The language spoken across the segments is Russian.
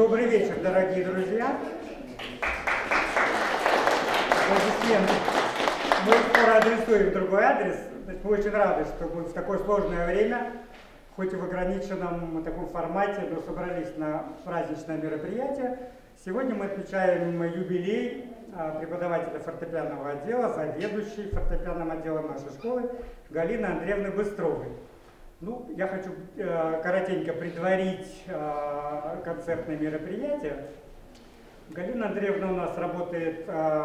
Добрый вечер, дорогие друзья. Мы скоро адресуем другой адрес. Мы очень рады, что мы в такое сложное время, хоть и в ограниченном таком формате, но собрались на праздничное мероприятие. Сегодня мы отмечаем юбилей преподавателя фортепианного отдела, заведующей фортепианным отделом нашей школы Галины Андреевны Быстровой. Ну, я хочу коротенько предварить концертное мероприятие. Галина Андреевна у нас работает,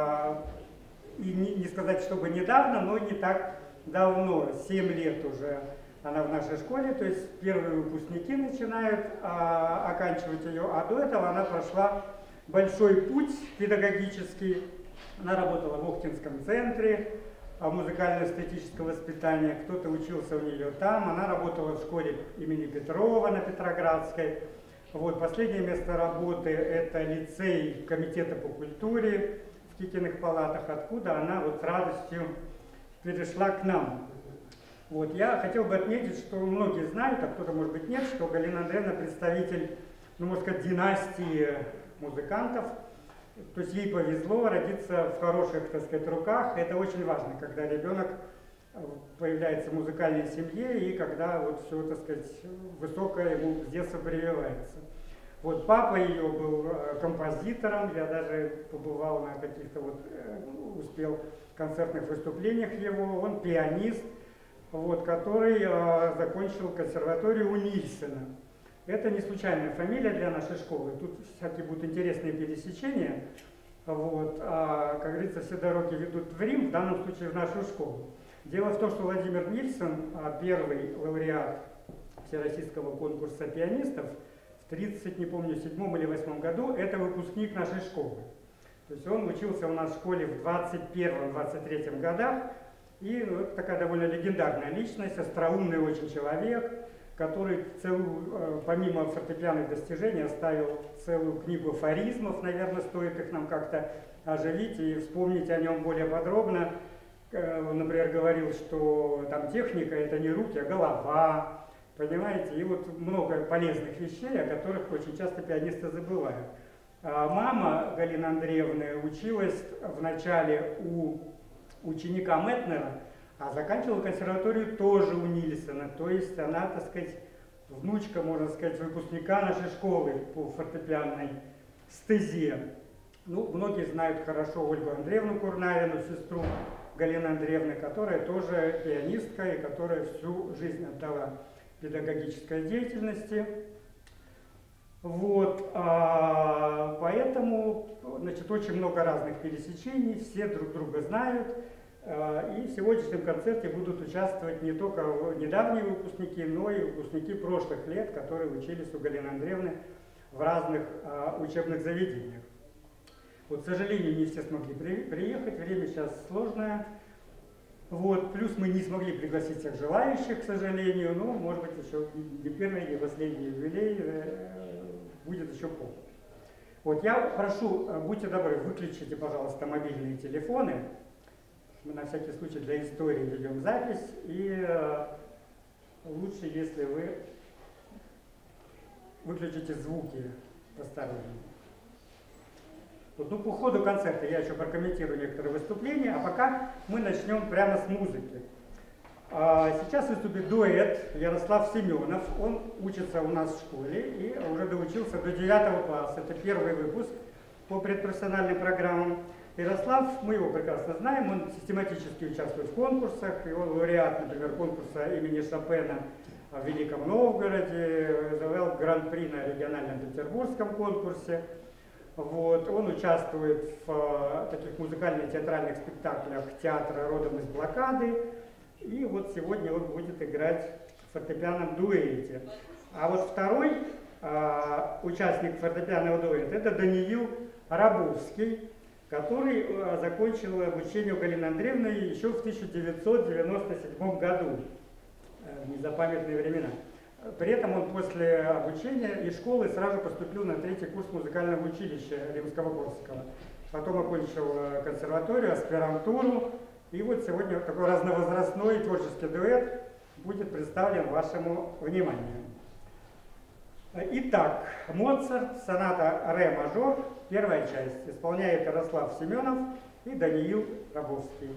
и не сказать, чтобы недавно, но не так давно, 7 лет уже она в нашей школе, то есть первые выпускники начинают оканчивать ее, а до этого она прошла большой путь педагогический. Она работала в Охтинском центре музыкально-эстетического воспитания, кто-то учился у нее там, она работала в школе имени Петрова на Петроградской. Вот, последнее место работы – это лицей комитета по культуре в Кикиных палатах, откуда она вот с радостью перешла к нам. Вот, я хотел бы отметить, что многие знают, а кто-то, может быть, нет, что Галина Андреевна представитель, ну, можно сказать, династии музыкантов. То есть ей повезло родиться в хороших, так сказать, руках. Это очень важно, когда ребенок появляется в музыкальной семье и когда вот все, так сказать, высокое ему с детства прививается. Вот папа ее был композитором, я даже побывал на каких-то вот, успел концертных выступлениях его, он пианист, вот, который закончил консерваторию у Нильсена. Это не случайная фамилия для нашей школы, тут всякие будут интересные пересечения. Вот. Как говорится, все дороги ведут в Рим, в данном случае в нашу школу. Дело в том, что Владимир Нильсон, первый лауреат Всероссийского конкурса пианистов, в 30, не помню, 7 или 8 году, это выпускник нашей школы. То есть он учился у нас в школе в 21-23 годах, и вот такая довольно легендарная личность, остроумный очень человек, который помимо фортепианных достижений оставил целую книгу афоризмов, наверное, стоит их нам как-то оживить и вспомнить о нем более подробно. Он, например, говорил, что там техника – это не руки, а голова, понимаете, и вот много полезных вещей, о которых очень часто пианисты забывают. Мама Галины Андреевны училась вначале у ученика Метнера, а заканчивала консерваторию тоже у Нильсена, то есть она, так сказать, внучка, можно сказать, выпускника нашей школы по фортепианной стезе. Ну, многие знают хорошо Ольгу Андреевну Курнавину, сестру Галины Андреевны, которая тоже пианистка и которая всю жизнь отдала педагогической деятельности. Вот, поэтому, значит, очень много разных пересечений, все друг друга знают. И в сегодняшнем концерте будут участвовать не только недавние выпускники, но и выпускники прошлых лет, которые учились у Галины Андреевны в разных учебных заведениях. Вот, к сожалению, не все смогли приехать, время сейчас сложное. Вот, плюс мы не смогли пригласить всех желающих, к сожалению, но, может быть, еще не первый, не последний юбилей, будет еще повод. Вот, я прошу, будьте добры, выключите, пожалуйста, мобильные телефоны. Мы на всякий случай для истории ведем запись, и лучше, если вы выключите звуки посторонние. Вот, ну, по ходу концерта я еще прокомментирую некоторые выступления, а пока мы начнем прямо с музыки. Сейчас выступит дуэт Ярослав Семенов. Он учится у нас в школе и уже доучился до 9 класса. Это первый выпуск по предпрофессиональным программам. Ярослав, мы его прекрасно знаем, он систематически участвует в конкурсах, и он лауреат, например, конкурса имени Шопена в Великом Новгороде, завоевал гран-при на региональном петербургском конкурсе. Вот, он участвует в таких музыкально-театральных спектаклях театра родом из блокады, и вот сегодня он будет играть в фортепианном дуэте. А вот второй участник фортепианного дуэта – это Даниил Рабовский, который закончил обучение у Галины Андреевны еще в 1997 году, в незапамятные времена. При этом он после обучения из школы сразу поступил на 3-й курс музыкального училища Римского-Корсакова. Потом окончил консерваторию, аспирантуру. И вот сегодня такой разновозрастной творческий дуэт будет представлен вашему вниманию. Итак, Моцарт, соната ре мажор, первая часть. Исполняет Ярослав Семенов и Даниил Рабовский.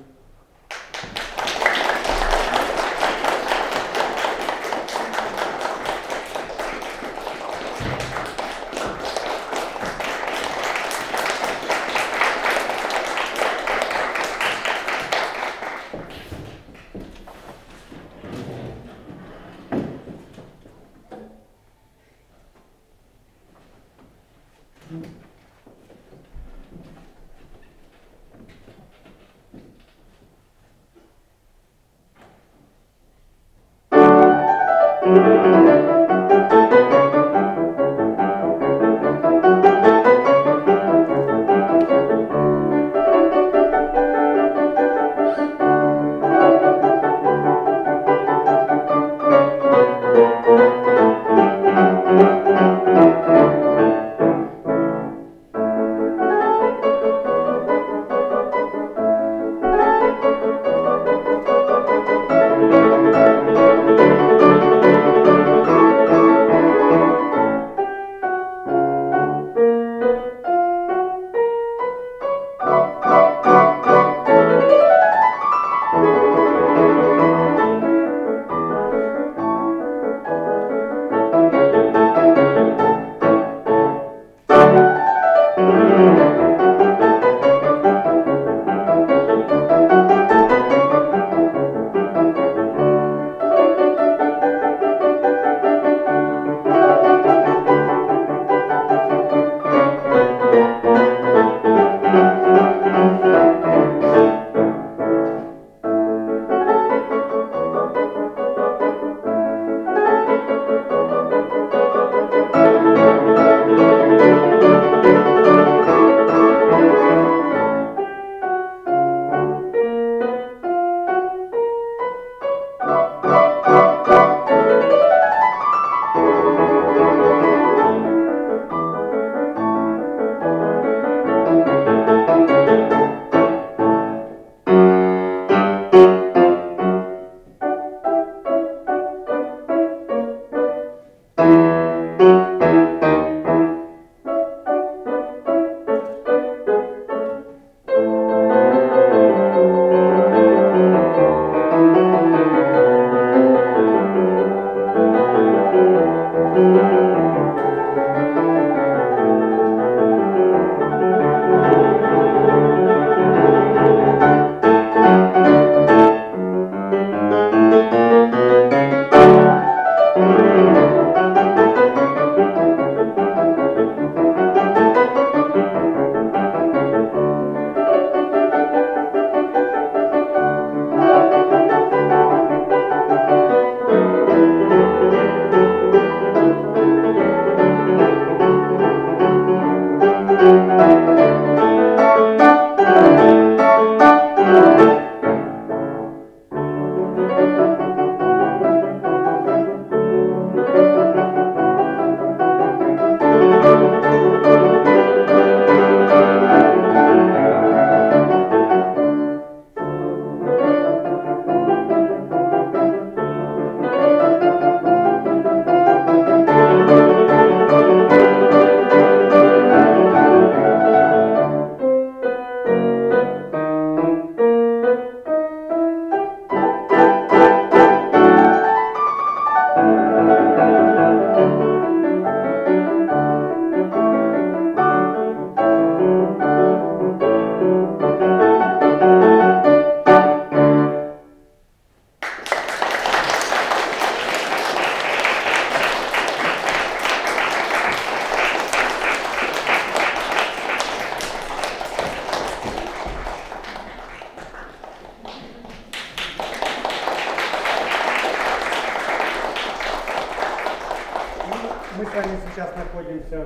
Мы с вами сейчас находимся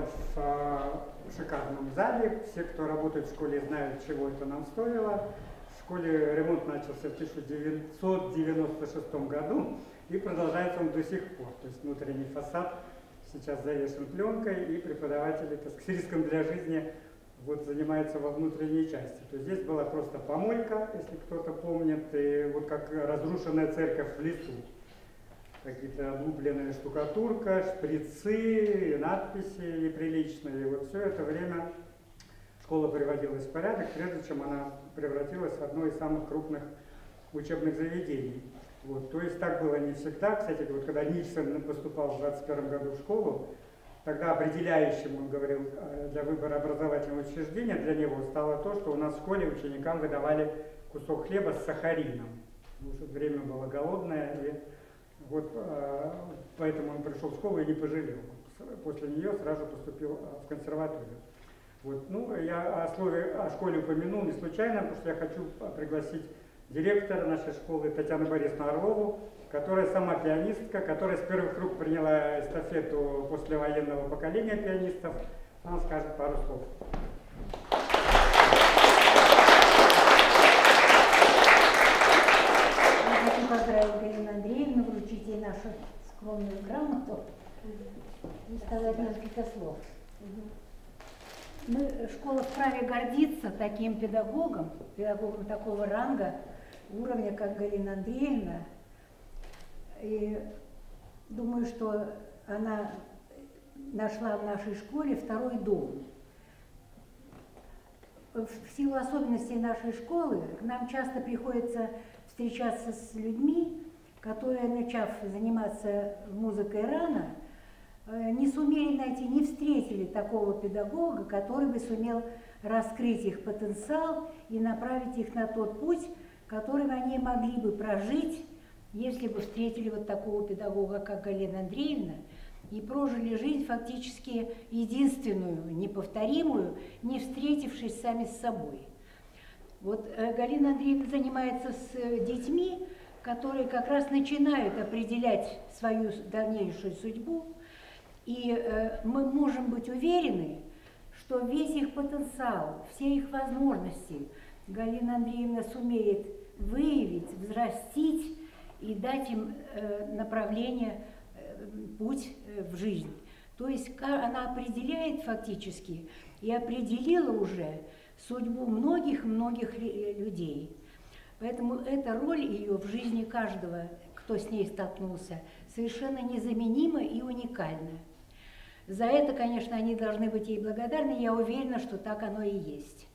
в шикарном зале. Все, кто работает в школе, знают, чего это нам стоило. В школе ремонт начался в 1996 году и продолжается он до сих пор. То есть внутренний фасад сейчас завешен пленкой, и преподаватели, так сказать, риском для жизни вот занимаются во внутренней части. То есть здесь была просто помойка, если кто-то помнит, и вот как разрушенная церковь в лесу. какие-то облупленная штукатурка, шприцы, надписи неприличные. И вот все это время школа приводилась в порядок, прежде чем она превратилась в одно из самых крупных учебных заведений. Вот. То есть так было не всегда. Кстати, вот когда Нильсон поступал в 21 году в школу, тогда определяющим, он говорил, для выбора образовательного учреждения для него стало то, что у нас в школе ученикам выдавали кусок хлеба с сахарином. Потому что время было голодное, и вот поэтому он пришел в школу и не пожалел. После нее сразу поступил в консерваторию. Вот. Ну, я о школе упомянул не случайно, потому что я хочу пригласить директора нашей школы Татьяну Борисовну Орлову, которая сама пианистка, которая с первых рук приняла эстафету послевоенного поколения пианистов. Она скажет пару слов. Я хочу поздравить Галину Андреевну, вручить ей нашу скромную грамоту и сказать несколько слов. Школа вправе гордиться таким педагогом такого ранга, уровня, как Галина Андреевна. И думаю, что она нашла в нашей школе второй дом. В силу особенностей нашей школы к нам часто приходится встречаться с людьми, которые, начав заниматься музыкой рано, не сумели найти, не встретили такого педагога, который бы сумел раскрыть их потенциал и направить их на тот путь, которым они могли бы прожить, если бы встретили вот такого педагога, как Галина Андреевна, и прожили жизнь фактически единственную, неповторимую, не встретившись сами с собой. Вот Галина Андреевна занимается с детьми, которые как раз начинают определять свою дальнейшую судьбу, и мы можем быть уверены, что весь их потенциал, все их возможности Галина Андреевна сумеет выявить, взрастить и дать им направление, путь в жизнь. То есть она определяет фактически и определила уже судьбу многих-многих людей. Поэтому эта роль ее в жизни каждого, кто с ней столкнулся, совершенно незаменима и уникальна. За это, конечно, они должны быть ей благодарны, я уверена, что так оно и есть.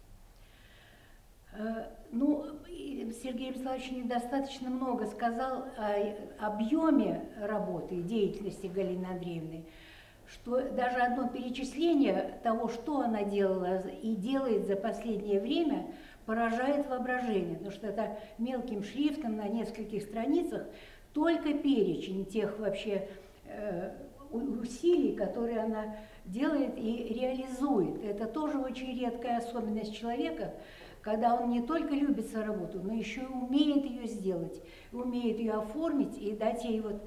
Ну, Сергей Вячеславович недостаточно много сказал о объеме работы и деятельности Галины Андреевны, что даже одно перечисление того, что она делала и делает за последнее время, поражает воображение, потому что это мелким шрифтом на нескольких страницах только перечень тех вообще усилий, которые она делает и реализует. Это тоже очень редкая особенность человека, когда он не только любит свою работу, но еще и умеет ее сделать, умеет ее оформить и дать ей вот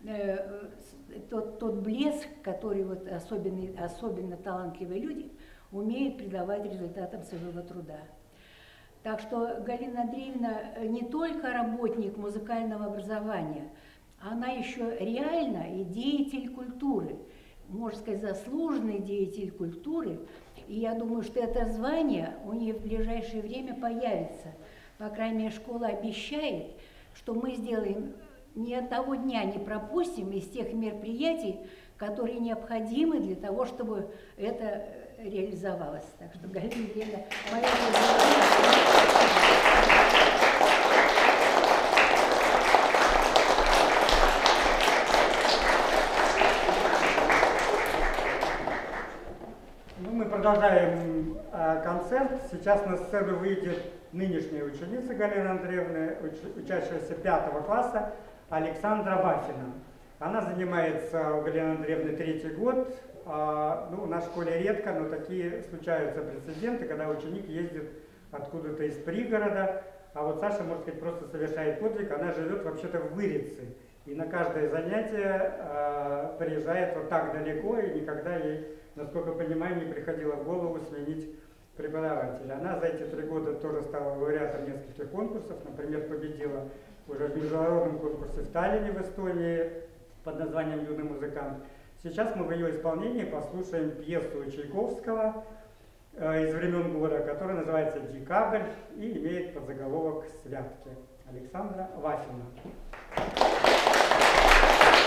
тот блеск, который вот особенно талантливые люди умеют придавать результатам своего труда. Так что Галина Андреевна не только работник музыкального образования, она еще реально и деятель культуры, можно сказать, заслуженный деятель культуры. И я думаю, что это звание у нее в ближайшее время появится. По крайней мере, школа обещает, что мы сделаем, ни одного дня не пропустим из тех мероприятий, которые необходимы для того, чтобы это реализовалось. Так что, Галина Андреевна, моя продолжаем концерт. Сейчас на сцену выйдет нынешняя ученица Галины Андреевны, учащаяся 5 класса, Александра Вафина. Она занимается у Галины Андреевны 3-й год. Ну, на школе редко, но такие случаются прецеденты, когда ученик ездит откуда-то из пригорода. А вот Саша, можно сказать, просто совершает подвиг. Она живет вообще-то в Вырице. И на каждое занятие приезжает вот так далеко, и никогда ей, насколько понимаю, не приходило в голову сменить преподавателя. Она за эти 3 года тоже стала лауреатом нескольких конкурсов, например, победила уже в международном конкурсе в Таллине в Эстонии под названием «Юный музыкант». Сейчас мы в ее исполнении послушаем пьесу Чайковского из времен года, которая называется «Декабрь» и имеет подзаголовок «Святки». Александра Вафина.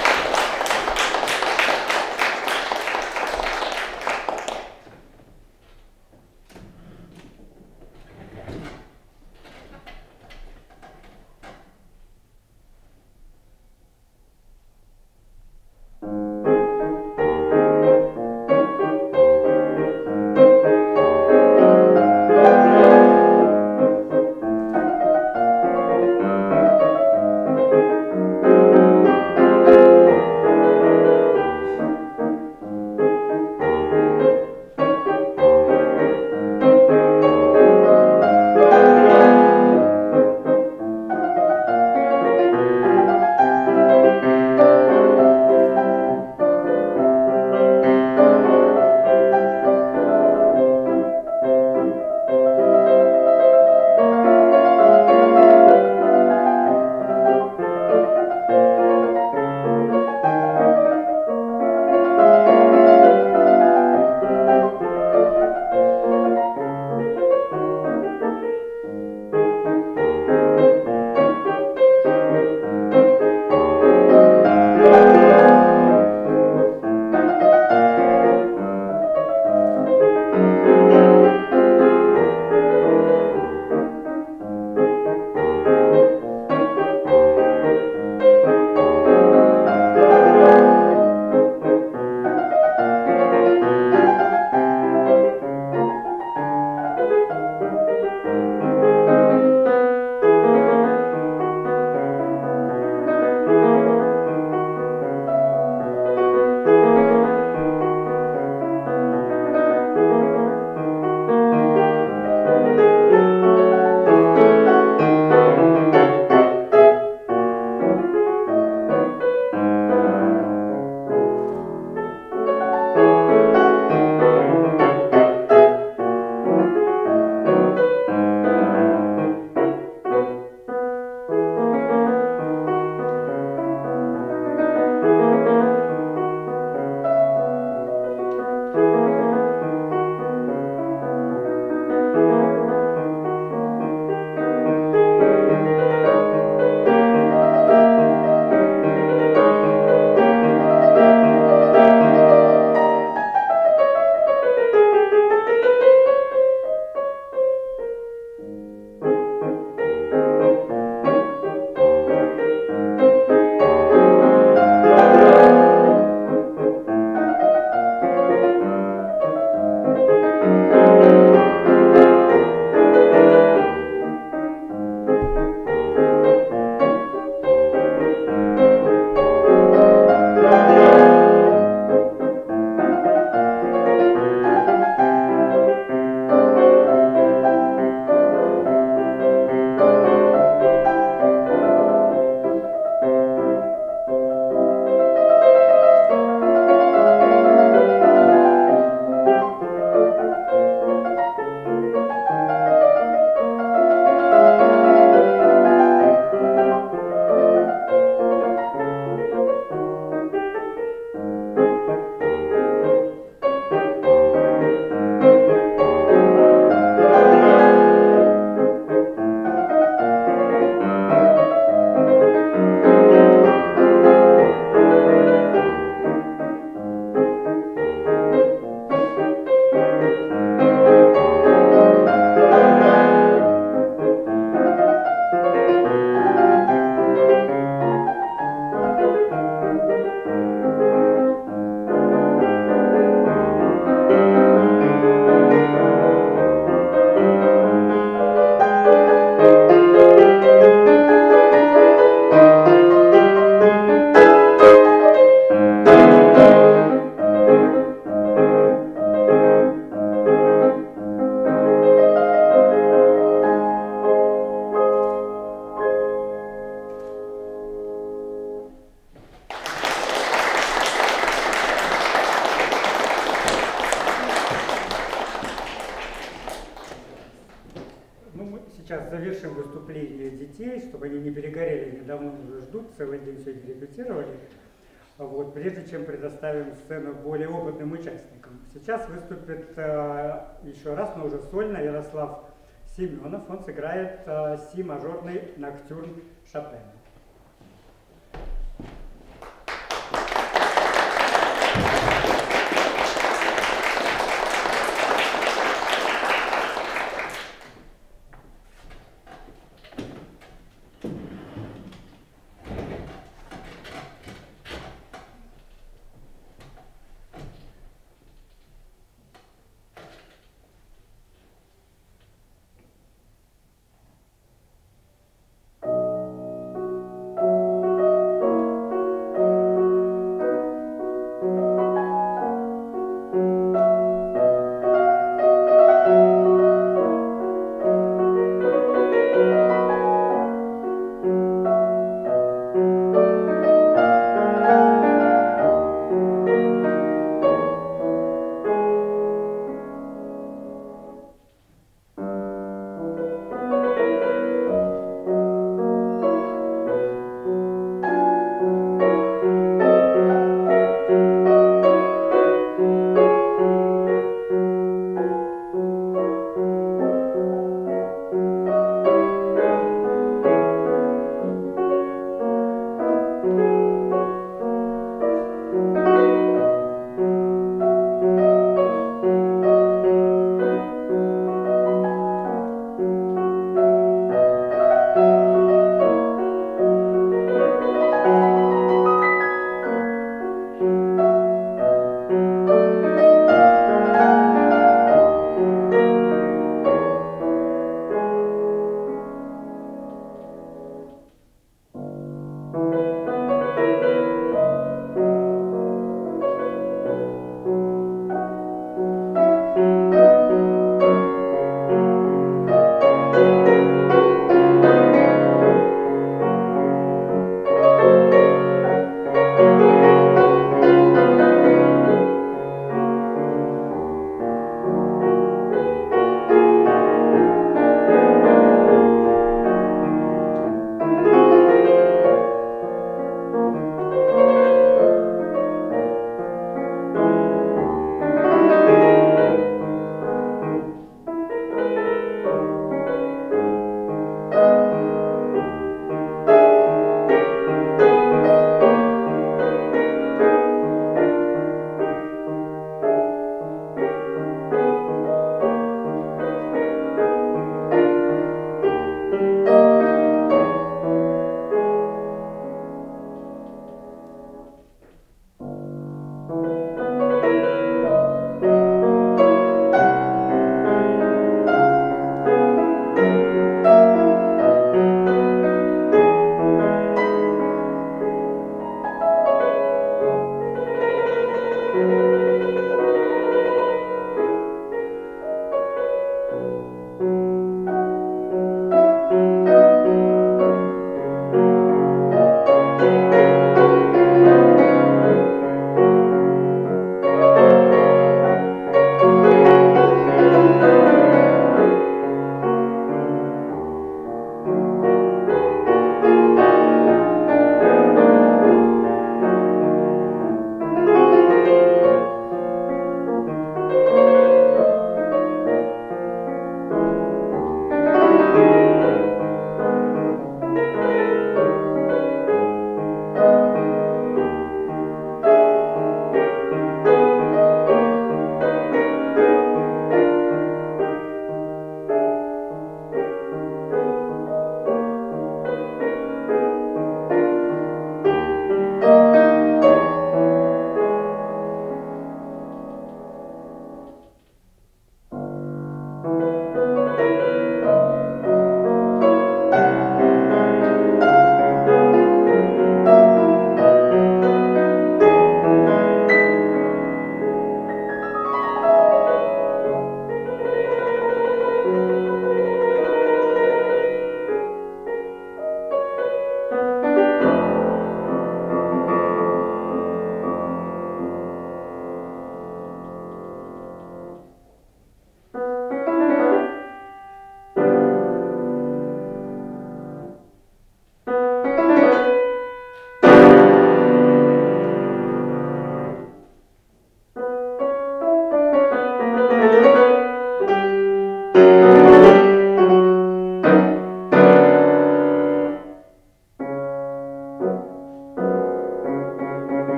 сейчас завершим выступление детей, чтобы они не перегорели, они давно уже ждут, целый день сегодня репетировали. Вот, прежде чем предоставим сцену более опытным участникам. Сейчас выступит еще раз, но уже сольно, Ярослав Семенов. Он сыграет си-мажорный ноктюрн Шопена.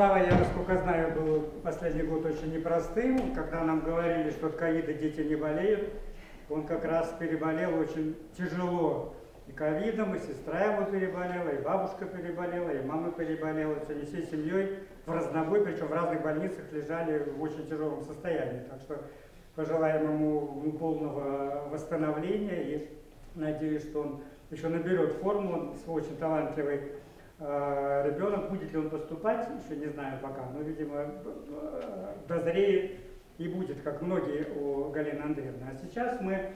Слава, я, насколько знаю, был последний год очень непростым. Когда нам говорили, что от ковида дети не болеют, он как раз переболел очень тяжело. И ковидом, и сестра его переболела, и бабушка переболела, и мама переболела. Они всей семьей в разнобой, причем в разных больницах лежали в очень тяжелом состоянии. Так что пожелаем ему полного восстановления и надеюсь, что он еще наберет форму. Он очень талантливый ребенок. Будет ли он поступать, еще не знаю пока, но, видимо, дозреет и будет, как многие у Галины Андреевны. А сейчас мы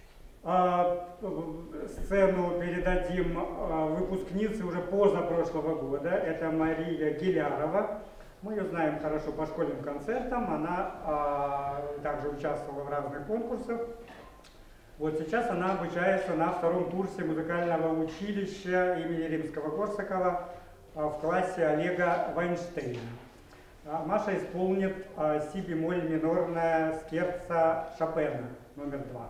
сцену передадим выпускнице уже позапрошлого года. Это Мария Гилярова. Мы ее знаем хорошо по школьным концертам. Она также участвовала в разных конкурсах. Вот сейчас она обучается на втором курсе музыкального училища имени Римского-Корсакова в классе Олега Вайнштейна. Маша исполнит си-бемоль минорное скерцо Шопена номер 2.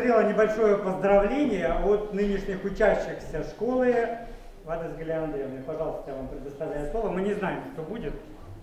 назрело небольшое поздравление от нынешних учащихся школы. Вадас Галина Андреевна, пожалуйста, я вам предоставляю слово. Мы не знаем, кто будет.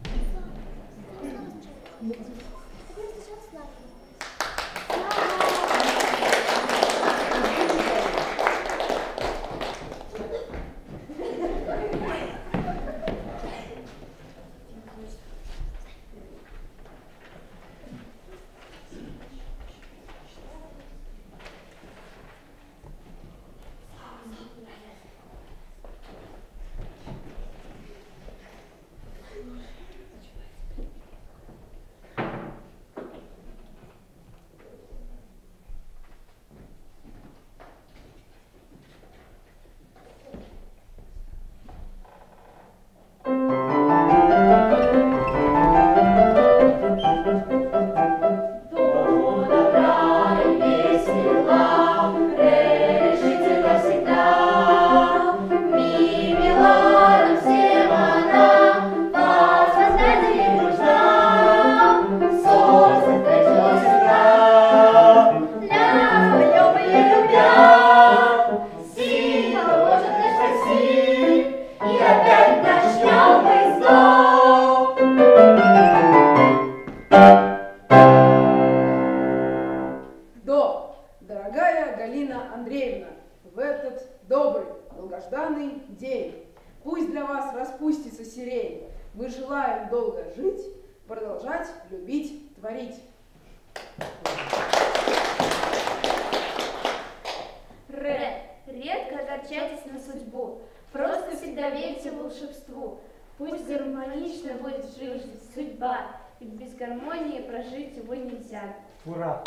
Дорогая Галина Андреевна, в этот добрый, долгожданный день пусть для вас распустится сирень. Мы желаем долго жить, продолжать любить, творить. Редко огорчайтесь на судьбу, просто всегда верьте волшебству. Пусть гармонично будет жизнь, судьба, и без гармонии прожить его нельзя. Ура!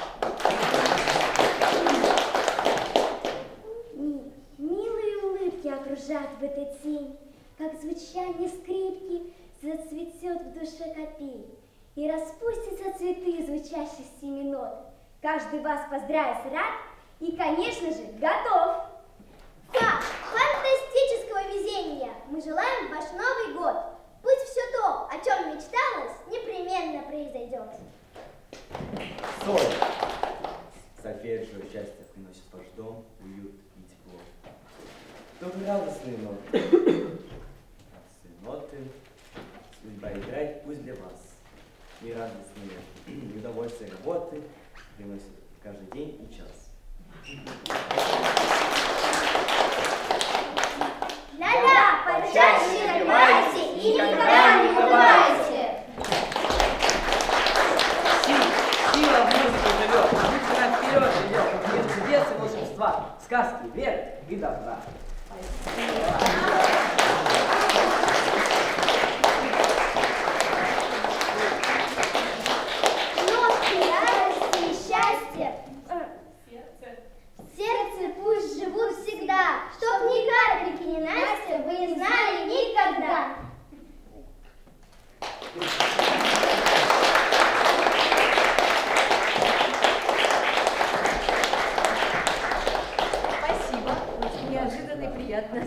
Милые улыбки окружат в этой тени, как звучание скрипки зацветет в душе копей, и распустятся цветы звучащих семинот. Каждый вас поздравит рад и, конечно же, готов. Да, фантастического везения мы желаем в ваш Новый год. Пусть все то, о чем мечталось, непременно произойдет. Соль. Сольфеджио счастье приносит в ваш дом, уют и тепло. Только радостные ноты. Радостные ноты. Судьба играет пусть для вас. И радостные, и удовольствие работы приносит каждый день и час. Ля-ля, почаще напивайте и никогда не унывайте. Сила в музыке живет, пусть она вперед идет, в мир чудес и волшебства, сказки, веры и добра. Нотки радости и счастья в сердце пусть живут всегда, чтоб ни капельки не Настя вы не знали никогда. Спасибо, очень неожиданно и приятно.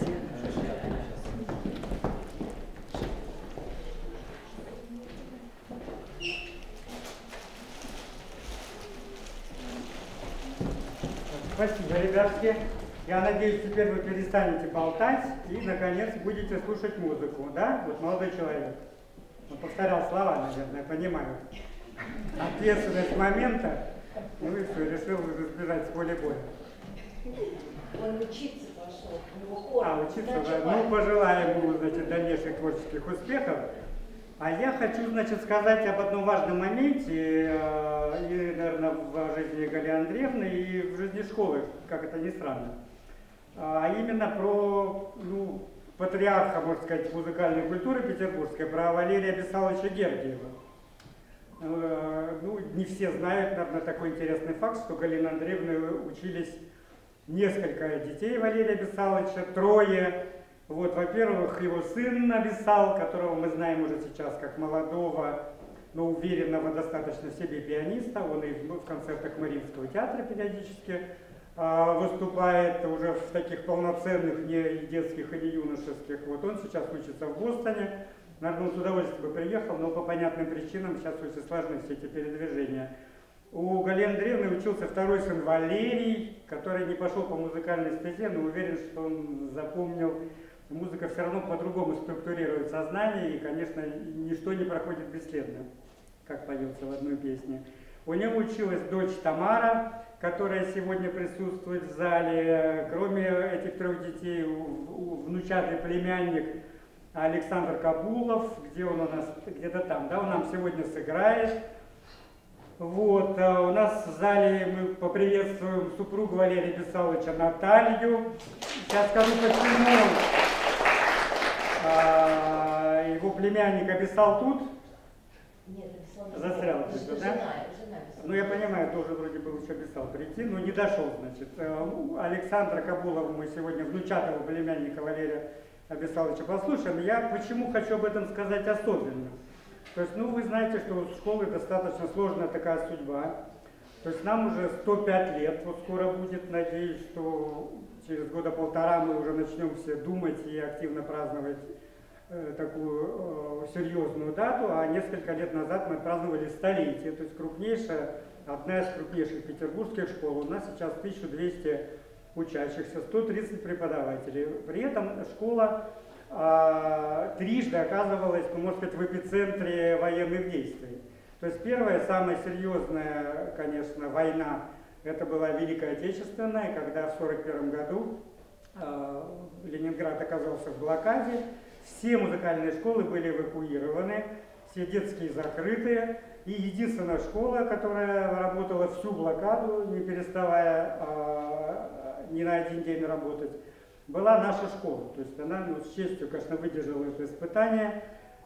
Спасибо, ребятки. Я надеюсь, теперь вы перестанете болтать и, наконец, будете слушать музыку, да? Вот молодой человек. Он повторял слова, наверное, понимаю. Ответственность момента. Ну и все, решил избежать с поля боя. Он учиться пошел, у него хор. Учиться, да. Ну, пожелаем ему, значит, дальнейших творческих успехов. А я хочу, значит, сказать об одном важном моменте, и, наверное, в жизни Галины Андреевны, и в жизни школы, как это ни странно. А именно про, патриарха, можно сказать, музыкальной культуры петербургской, про Валерия Бессаловича Гергиева. Не все знают, наверное, такой интересный факт, что Галина Андреевна учились несколько детей Валерия Бессаловича, 3. Вот, во-первых, его сын написал, которого мы знаем уже сейчас как молодого, но уверенного достаточно в себе пианиста. Он и в концертах Мариинского театра периодически выступает уже в таких полноценных, не детских и не юношеских. Вот он сейчас учится в Бостоне. Наверное, он с удовольствием бы приехал, но по понятным причинам сейчас очень сложны все эти передвижения. У Галины Андреевны учился второй сын Валерий, который не пошел по музыкальной стезе, но уверен, что он запомнил. Музыка все равно по-другому структурирует сознание, и, конечно, ничто не проходит бесследно, как поется в одной песне. У него училась дочь Тамара, которая сегодня присутствует в зале. Кроме этих трех детей, внучатый племянник Александр Кабулов, где он у нас, где-то там, да, он нам сегодня сыграет. Вот, у нас в зале мы поприветствуем супругу Валерия Бесаловича Наталью. Сейчас скажу почему. Его племянник обещал тут. Нет, обещал. Застрял где-то, да? Жена. Ну, я понимаю, тоже вроде был еще обещал прийти, но не дошел, значит. Александра Кабулова мы сегодня, внучатого племянника Валерия Бесаловича, послушаем. Я почему хочу об этом сказать особенно. То есть, ну, вы знаете, что у школы достаточно сложная такая судьба. То есть нам уже 105 лет, вот скоро будет, надеюсь, что через года полтора мы уже начнем все думать и активно праздновать такую серьезную дату, а несколько лет назад мы праздновали столетие, то есть крупнейшая, одна из крупнейших петербургских школ. У нас сейчас 1200 учащихся, 130 преподавателей. При этом школа трижды оказывалась, ну, можно сказать, в эпицентре военных действий. То есть первая, самая серьезная, конечно, война, это была Великая Отечественная, когда в 1941 году Ленинград оказался в блокаде, все музыкальные школы были эвакуированы, все детские закрыты, и единственная школа, которая работала всю блокаду, не переставая ни на один день работать, была наша школа. То есть она, ну, с честью, конечно, выдержала это испытание.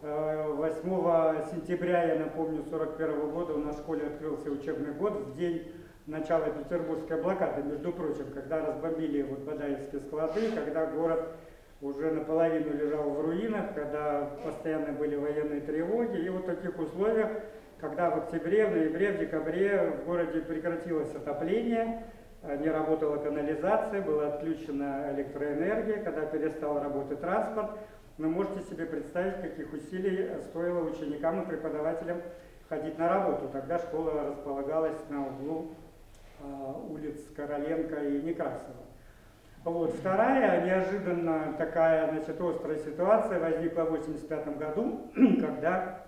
8 сентября, я напомню, 1941 года у нас в школе открылся учебный год, в день начала Петербургской блокады, между прочим, когда разбомбили вот Бадаевские склады, когда город уже наполовину лежал в руинах, когда постоянно были военные тревоги. И вот в таких условиях, когда в октябре, в ноябре, в декабре в городе прекратилось отопление, не работала канализация, была отключена электроэнергия, когда перестал работать транспорт. Вы можете себе представить, каких усилий стоило ученикам и преподавателям ходить на работу. Тогда школа располагалась на углу улиц Короленко и Некрасова. Вот. Вторая, неожиданно такая, значит, острая ситуация возникла в 1985 году, когда,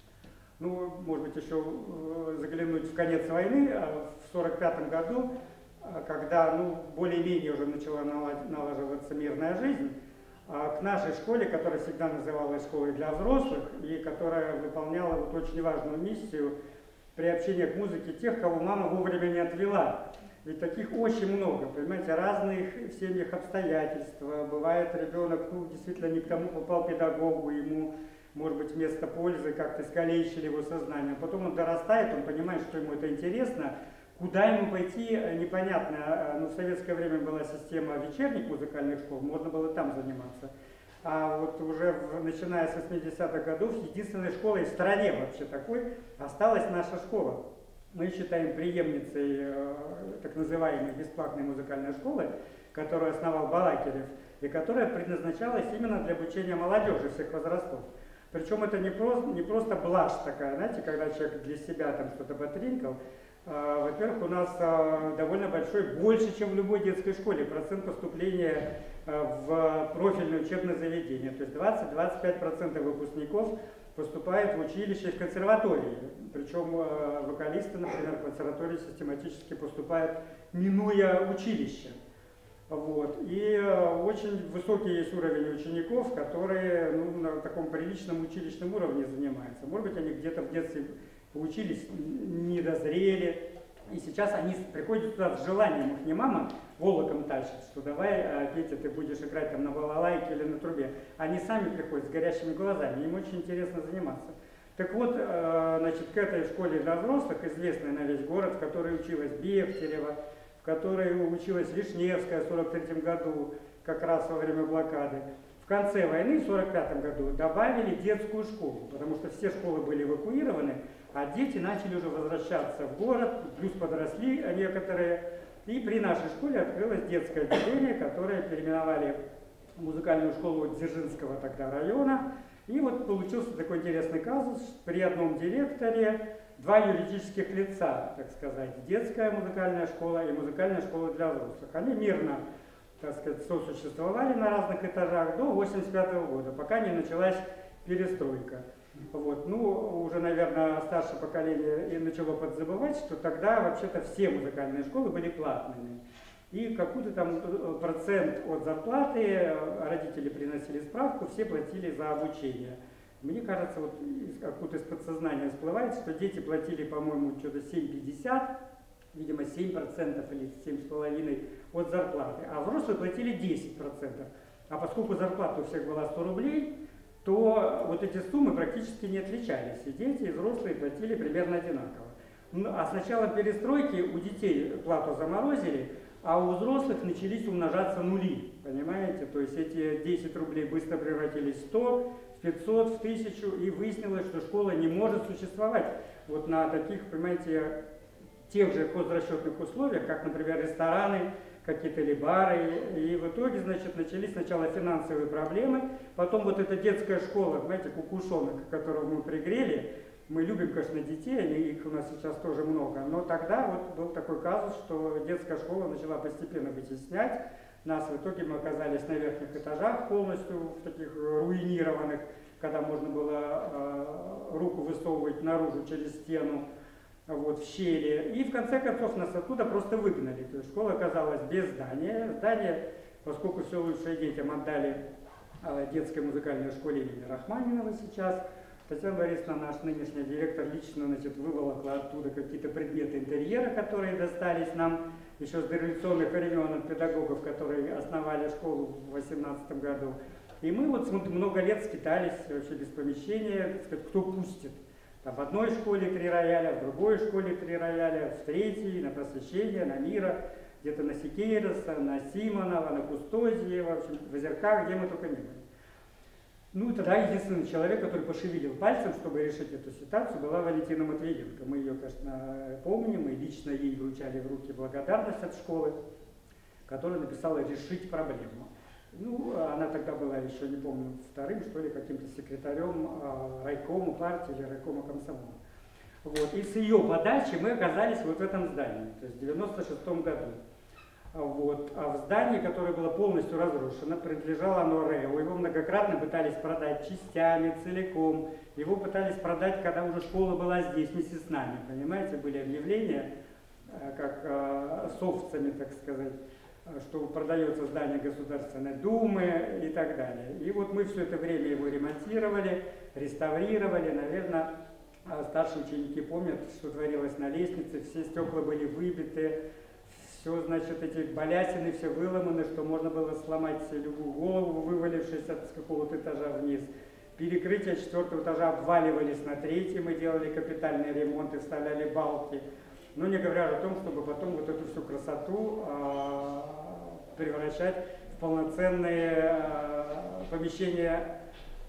ну, может быть, еще заглянуть в конец войны, в 1945 году, когда, ну, более-менее уже начала налаживаться мирная жизнь, к нашей школе, которая всегда называлась школой для взрослых и которая выполняла вот очень важную миссию приобщения к музыке тех, кого мама вовремя не отвела. Ведь таких очень много, понимаете, разных в семьях обстоятельств. Бывает, ребенок, ну, действительно не к тому попал педагогу, ему, может быть, вместо пользы как-то искалечили его сознание. Потом он дорастает, он понимает, что ему это интересно. Куда ему пойти, непонятно. Но в советское время была система вечерних музыкальных школ, можно было там заниматься. А вот уже начиная с 80-х годов единственной школой в стране вообще такой осталась наша школа. Мы считаем преемницей так называемой бесплатной музыкальной школы, которую основал Балакирев, и которая предназначалась именно для обучения молодежи всех возрастов. Причем это не просто блажь такая, знаете, когда человек для себя там что-то потринкал. Во-первых, у нас довольно большой, больше, чем в любой детской школе, процент поступления в профильное учебное заведение. То есть 20-25% выпускников поступают в училище и в консерватории. Причем вокалисты, например, в консерватории систематически поступают, минуя училище. Вот. И очень высокий есть уровень учеников, которые, ну, на таком приличном училищном уровне занимаются. Может быть, они где-то в детстве поучились, не дозрели, и сейчас они приходят туда с желанием, их не мама волоком тащит, что давай, Петя, ты будешь играть там на балалайке или на трубе. Они сами приходят с горящими глазами, им очень интересно заниматься. Так вот, значит, к этой школе для взрослых, известной на весь город, в которой училась Бехтерева, в которой училась Вишневская в 1943 году, как раз во время блокады, в конце войны, в 1945 году, добавили детскую школу, потому что все школы были эвакуированы, а дети начали уже возвращаться в город, плюс подросли некоторые. И при нашей школе открылось детское отделение, которое переименовали в музыкальную школу Дзержинского тогда района. И вот получился такой интересный казус. При одном директоре два юридических лица, так сказать, детская музыкальная школа и музыкальная школа для взрослых. Они мирно, так сказать, сосуществовали на разных этажах до 1985 года, пока не началась перестройка. Вот. Ну, уже, наверное, старшее поколение и начало подзабывать, что тогда вообще-то все музыкальные школы были платными. И какой-то там процент от зарплаты родители приносили справку, все платили за обучение. Мне кажется, вот откуда из подсознания всплывает, что дети платили, по-моему, что-то 7,50, видимо, 7% или 7,5% от зарплаты, а взрослые платили 10%. А поскольку зарплата у всех была 100 рублей, то вот эти суммы практически не отличались. И дети, и взрослые платили примерно одинаково. А с началом перестройки у детей плату заморозили, а у взрослых начались умножаться нули. Понимаете? То есть эти 10 рублей быстро превратились в 100, в 500, в 1000, и выяснилось, что школа не может существовать вот на таких, понимаете, тех же хозрасчетных условиях, как, например, рестораны, какие-то ли бары. И в итоге, значит, начались сначала финансовые проблемы, потом вот эта детская школа, знаете, кукушонок, которого мы пригрели. Мы любим, конечно, детей, их у нас сейчас тоже много, но тогда вот был такой казус, что детская школа начала постепенно вытеснять нас. В итоге мы оказались на верхних этажах полностью, в таких руинированных, когда можно было руку высовывать наружу через стену, вот, в щели. И в конце концов нас оттуда просто выгнали. То есть школа оказалась без здания. Здание, поскольку все лучшее детям отдали детской музыкальной школе имени Рахманинова сейчас, Татьяна Борисовна, наш нынешний директор, лично, значит, выволокла оттуда какие-то предметы интерьера, которые достались нам еще с дореволюционных времен от педагогов, которые основали школу в 18 году. И мы вот много лет скитались вообще без помещения, так сказать, кто пустит. Там в одной школе 3 рояля, в другой школе 3 рояля, в третьей, на Просвещение, на Мира, где-то на Сикейроса, на Симонова, на Кустозии, в общем, в Озерках, где мы только не были. Ну, тогда единственный человек, который пошевелил пальцем, чтобы решить эту ситуацию, была Валентина Матвиенко. Мы ее, конечно, помним, мы лично ей вручали в руки благодарность от школы, которая написала «решить проблему». Ну, она тогда была еще, не помню, вторым, что ли, каким-то секретарем райкома партии или райкома комсомола. Вот. И с ее подачи мы оказались вот в этом здании, то есть в 96 году. Вот. А в здании, которое было полностью разрушено, принадлежало оно РЭО. Его многократно пытались продать частями, целиком. Его пытались продать, когда уже школа была здесь, вместе с нами. Понимаете, были объявления, как с овцами, так сказать, что продается здание Государственной Думы и так далее. И вот мы все это время его ремонтировали, реставрировали. Наверное, старшие ученики помнят, что творилось на лестнице. Все стекла были выбиты. Все, значит, эти балясины все выломаны, что можно было сломать себе любую голову, вывалившись с какого-то этажа вниз. Перекрытия 4-го этажа обваливались на 3-й, мы делали капитальный ремонт и вставляли балки. Но не говоря о том, чтобы потом вот эту всю красоту превращать в полноценные помещения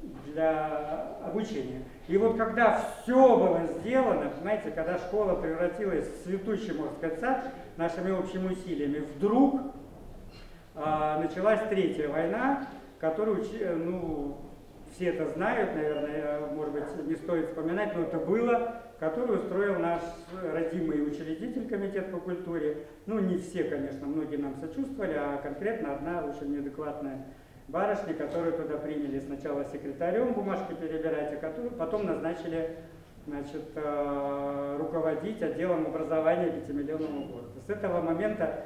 для обучения. И вот когда все было сделано, понимаете, когда школа превратилась в цветущий, можно сказать, сад, нашими общими усилиями, вдруг началась Третья война, которую, ну, все это знают, наверное, может быть, не стоит вспоминать, но это было, которую устроил наш родимый учредитель, комитет по культуре. Ну, не все, конечно, многие нам сочувствовали, а конкретно одна очень неадекватная барышня, которую туда приняли сначала секретарем бумажки перебирать, а которую потом назначили, значит, руководить отделом образования 5-миллионного города. С этого момента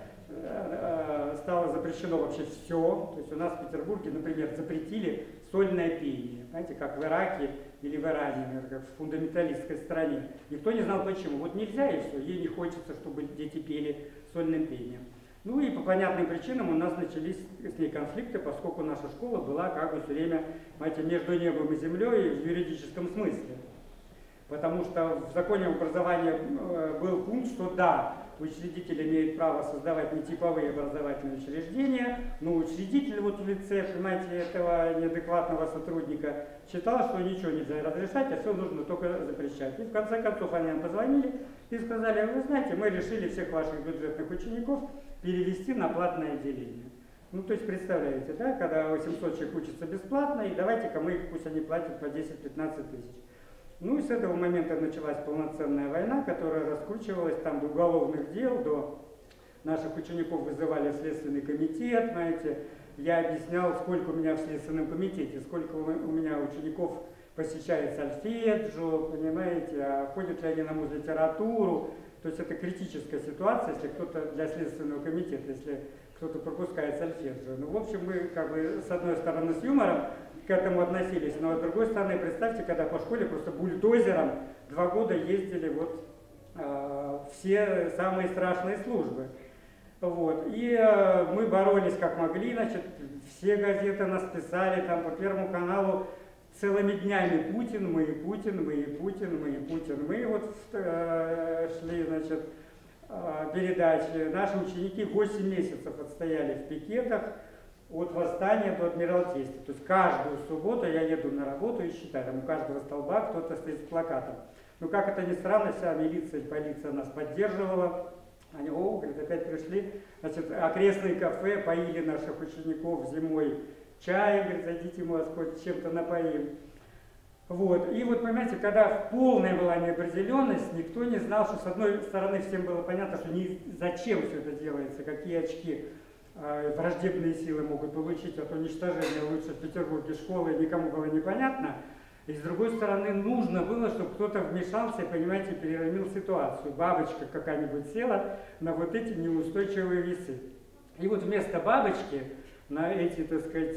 стало запрещено вообще все. То есть у нас в Петербурге, например, запретили сольное пение. Знаете, как в Ираке или в Иране, например, как в фундаменталистской стране. Никто не знал почему. Вот нельзя и все. Ей не хочется, чтобы дети пели сольным пением. Ну и по понятным причинам у нас начались с ней конфликты, поскольку наша школа была как бы все время, знаете, между небом и землей в юридическом смысле. Потому что в законе образования был пункт, что да, учредитель имеет право создавать нетиповые образовательные учреждения, но учредитель вот в лице, понимаете, этого неадекватного сотрудника считал, что ничего нельзя разрешать, а все нужно только запрещать. И в конце концов они нам позвонили и сказали: вы знаете, мы решили всех ваших бюджетных учеников перевести на платное отделение. Ну, то есть, представляете, да, когда 800 человек учатся бесплатно, и давайте-ка мы их, пусть они платят по 10-15 тысяч. Ну и с этого момента началась полноценная война, которая раскручивалась там до уголовных дел, до наших учеников вызывали в Следственный комитет, знаете. Я объяснял, сколько у меня в Следственном комитете, сколько у меня учеников посещает сольфеджио, понимаете, а ходят ли они на муз-литературу. То есть это критическая ситуация, если кто-то для Следственного комитета, если кто-то пропускает сольфеджио. Ну, в общем, мы как бы с одной стороны с юмором к этому относились, но с другой стороны, представьте, когда по школе просто бульдозером 2 года ездили вот все самые страшные службы. Вот. И мы боролись как могли, значит, все газеты нас писали, там по Первому каналу целыми днями Путин, мы и Путин, мы и Путин, мы и Путин. Мы вот шли, значит, передачи. Наши ученики 8 месяцев отстояли в пикетах от Восстания до Адмиралтейства. То есть каждую субботу я еду на работу и считаю, там у каждого столба кто-то стоит с плакатом. Ну как это ни странно, вся милиция и полиция нас поддерживала. Они, говорит, опять пришли. Значит, окрестные кафе поили наших учеников зимой чаем, говорит, зайдите, мы вас хоть чем-то напоим. Вот. И вот, понимаете, когда полная была неопределенность, никто не знал, что с одной стороны всем было понятно, что зачем все это делается, какие очки враждебные силы могут получить от уничтожения лучше в Петербурге школы, никому было непонятно. И с другой стороны, нужно было, чтобы кто-то вмешался и, понимаете, переломил ситуацию. Бабочка какая-нибудь села на вот эти неустойчивые весы. И вот вместо бабочки на эти, так сказать,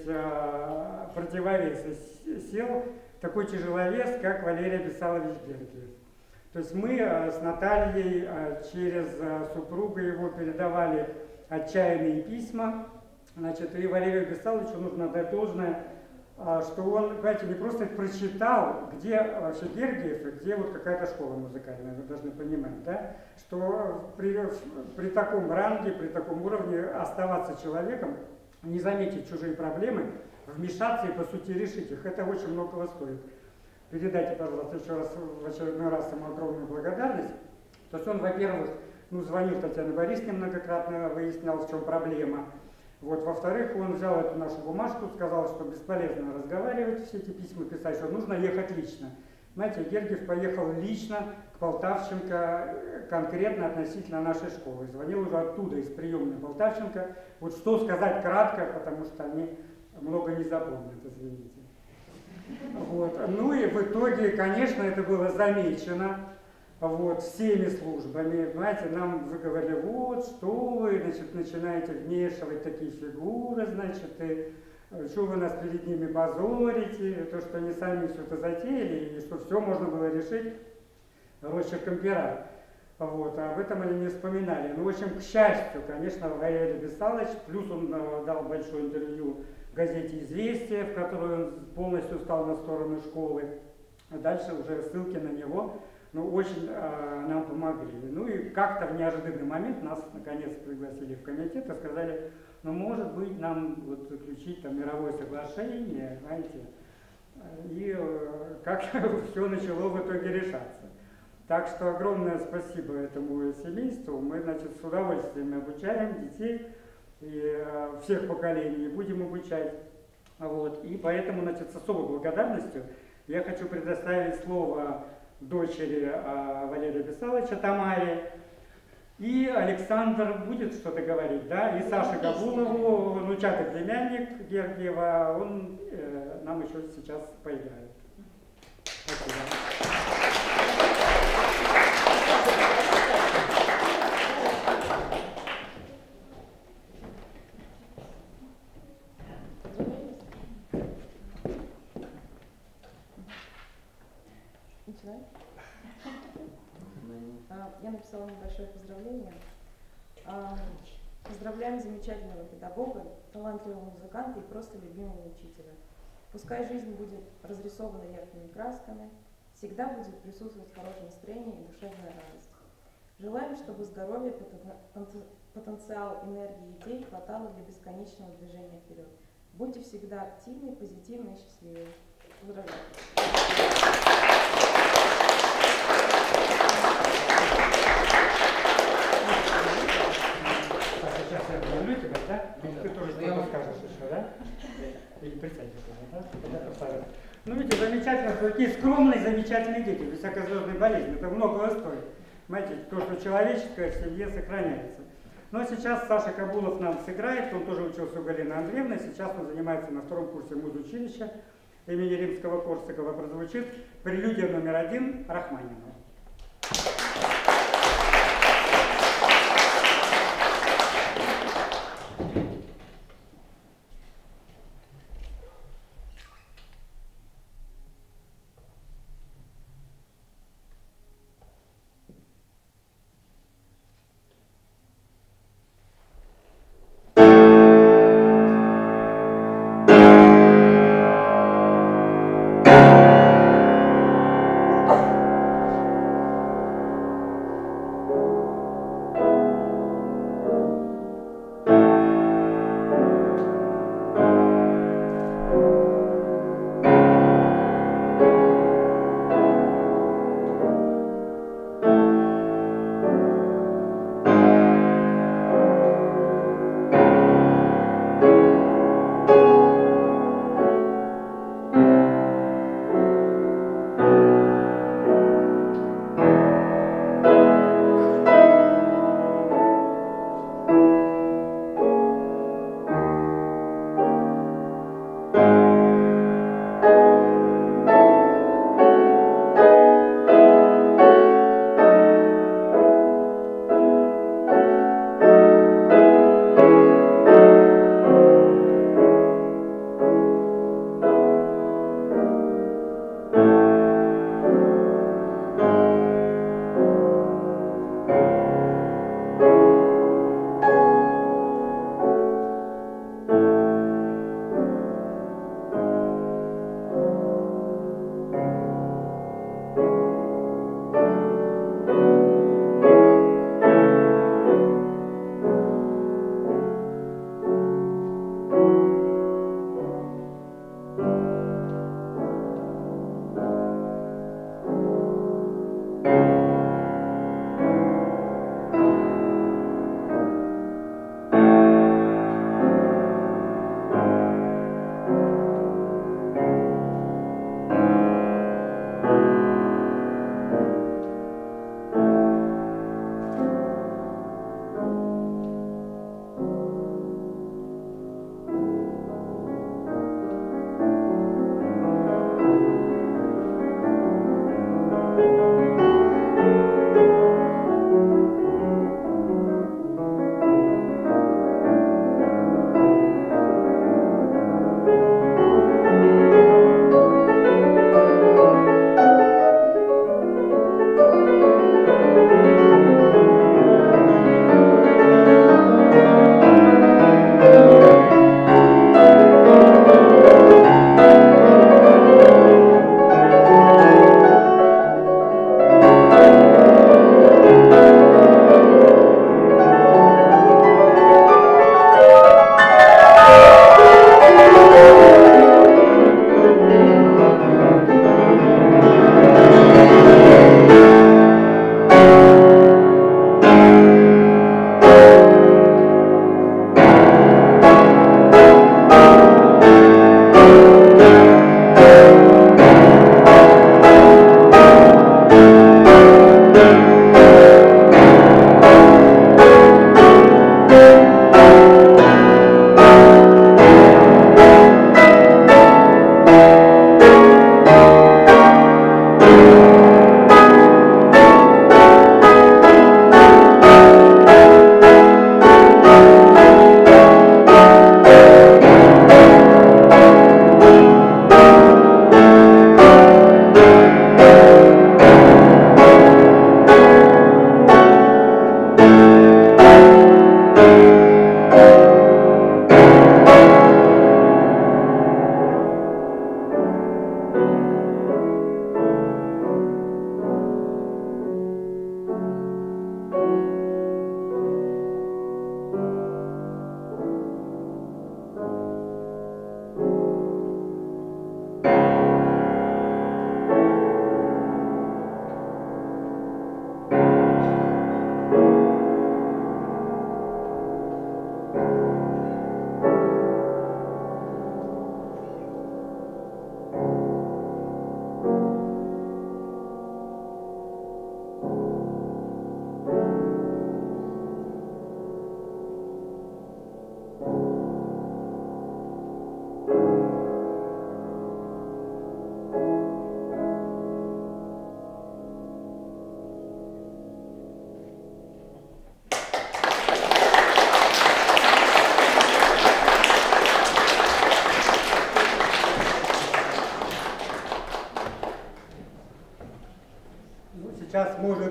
противовесы сел такой тяжеловес, как Валерий Абисалович Гергиев. То есть мы с Натальей через супруга его передавали отчаянные письма. Значит, и Валерию Абисаловичу нужно отдать должное, что он, понимаете, не просто прочитал, где вообще Гергиев и где вот какая-то школа музыкальная, вы должны понимать, да, что при таком ранге, при таком уровне оставаться человеком, не заметить чужие проблемы, вмешаться и по сути решить их, это очень многого стоит. Передайте, пожалуйста, еще раз, в очередной раз ему огромную благодарность. То есть он, во-первых, звонил Татьяне Борисовне многократно, выяснял, в чем проблема. Вот, во-вторых, он взял эту нашу бумажку, сказал, что бесполезно разговаривать, все эти письма писать, что нужно ехать лично. Знаете, Гергиев поехал лично к Полтавченко, конкретно относительно нашей школы. Звонил уже оттуда, из приемной Полтавченко. Вот что сказать кратко, потому что они много не запомнят, извините. Вот. Ну и в итоге, конечно, это было замечено. Вот, всеми службами, знаете, нам вы говорили, вот, что вы, значит, начинаете вмешивать такие фигуры, значит, и что вы нас перед ними позорите, то, что они сами все это затеяли, и что все можно было решить росчерком пера. Вот, об этом они не вспоминали. Ну, в общем, к счастью, конечно, Валерий Абисалович, плюс он дал большое интервью газете «Известия», в которой он полностью стал на сторону школы, а дальше уже ссылки на него. Ну, очень нам помогли. Ну и как-то в неожиданный момент нас наконец пригласили в комитет и сказали, ну, может быть, нам вот заключить там мировое соглашение, знаете, и как-то все начало в итоге решаться. Так что огромное спасибо этому семейству. Мы, значит, с удовольствием обучаем детей и всех поколений будем обучать. Вот. И поэтому, значит, с особой благодарностью я хочу предоставить слово дочери Валерия Абисаловича, Тамаре. И Александр будет что-то говорить, да? И Саше Габулову, внучатый племянник Гергиева, он нам еще сейчас поиграет. Спасибо. Я написала небольшое поздравление. Поздравляем замечательного педагога, талантливого музыканта и просто любимого учителя. Пускай жизнь будет разрисована яркими красками, всегда будет присутствовать хорошее настроение и душевная радость. Желаем, чтобы здоровье, потенциал, энергии идей хватало для бесконечного движения вперед. Будьте всегда активны, позитивны и счастливы. Поздравляю! Сейчас я объявлю тебя, да? Или ты тоже что-то скажешь еще, да? Или присядь, да? Ну, видите, замечательно, что такие скромные, замечательные дети, без всякой звездной болезни. Это многого стоит. Понимаете, то, что человеческое в семье сохраняется. Но сейчас Саша Кабулов нам сыграет, он тоже учился у Галины Андреевны, сейчас он занимается на 2-м курсе музучилища имени Римского-Корсакова. Прозвучит прелюдия номер 1 Рахманинова.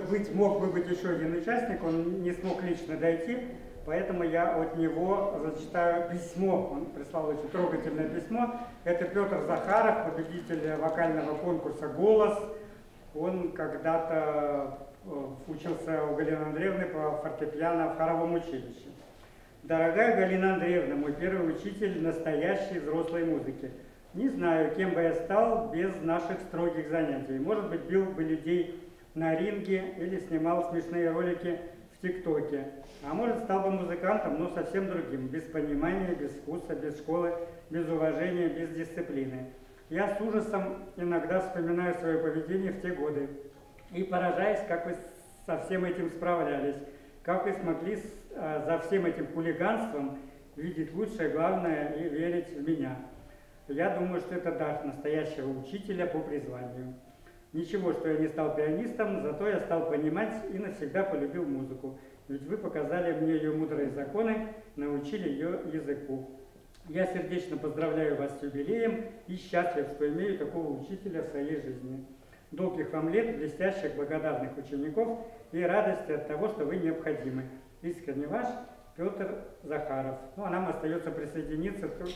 мог бы быть еще один участник, он не смог лично дойти, поэтому я от него зачитаю письмо. Он прислал очень трогательное письмо. Это Петр Захаров, победитель вокального конкурса «Голос». Он когда-то учился у Галины Андреевны по фортепиано в хоровом училище. Дорогая Галина Андреевна, мой первый учитель настоящей взрослой музыки. Не знаю, кем бы я стал без наших строгих занятий. Может быть, бил бы людей на ринге или снимал смешные ролики в ТикТоке. А может, стал бы музыкантом, но совсем другим. Без понимания, без вкуса, без школы, без уважения, без дисциплины. Я с ужасом иногда вспоминаю свое поведение в те годы и поражаюсь, как вы со всем этим справлялись, как вы смогли за всем этим хулиганством видеть лучшее, главное и верить в меня. Я думаю, что это дар настоящего учителя по призванию. Ничего, что я не стал пианистом, зато я стал понимать и навсегда полюбил музыку. Ведь вы показали мне ее мудрые законы, научили ее языку. Я сердечно поздравляю вас с юбилеем и счастлив, что имею такого учителя в своей жизни. Долгих вам лет, блестящих, благодарных учеников и радости от того, что вы необходимы. Искренне ваш Петр Захаров. Ну, а нам остается присоединиться к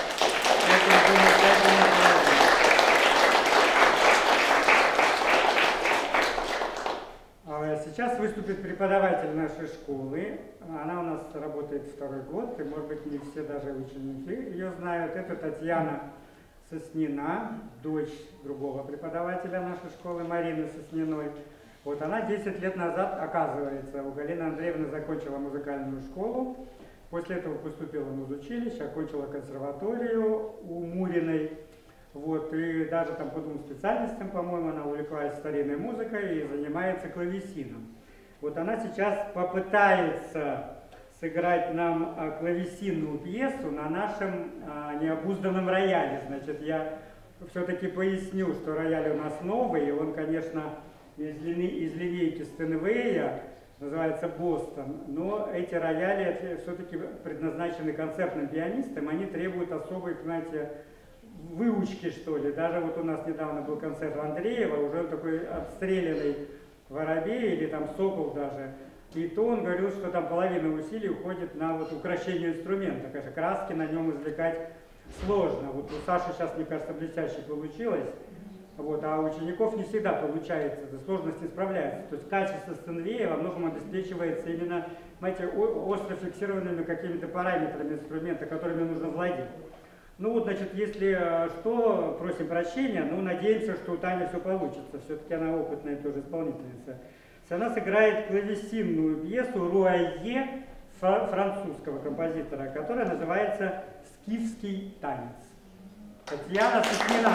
Сейчас выступит преподаватель нашей школы. Она у нас работает второй год, и, может быть, не все даже ученики ее знают. Это Татьяна Соснина, дочь другого преподавателя нашей школы, Марины Сосниной. Вот она 10 лет назад, оказывается, у Галины Андреевны закончила музыкальную школу. После этого поступила в музучилище, окончила консерваторию у Муриной. Вот, и даже там по 2 специальностям, по-моему, она увлеклась старинной музыкой и занимается клавесином. Вот она сейчас попытается сыграть нам клавесинную пьесу на нашем необузданном рояле. Значит, я все-таки поясню, что рояль у нас новый, и он, конечно, из линейки Стенвея, называется Бостон, но эти рояли все-таки предназначены концертным пианистам, они требуют особой, знаете, выучки, что ли. Даже вот у нас недавно был концерт у Андреева, уже такой отстрелянный воробей или там сокол даже. И то он говорил, что там половина усилий уходит на вот украшение инструмента. Конечно, краски на нем извлекать сложно. Вот у Саши сейчас, мне кажется, блестяще получилось. Вот, а у учеников не всегда получается, сложности справляются. То есть качество Стенвея во многом обеспечивается именно, знаете, остро фиксированными какими-то параметрами инструмента, которыми нужно владеть. Ну вот, значит, если что, просим прощения, но надеемся, что у Тани все получится. Все-таки она опытная тоже исполнительница. Она сыграет клавесинную пьесу «Руайе» французского композитора, которая называется «Скифский танец». Татьяна Соснина.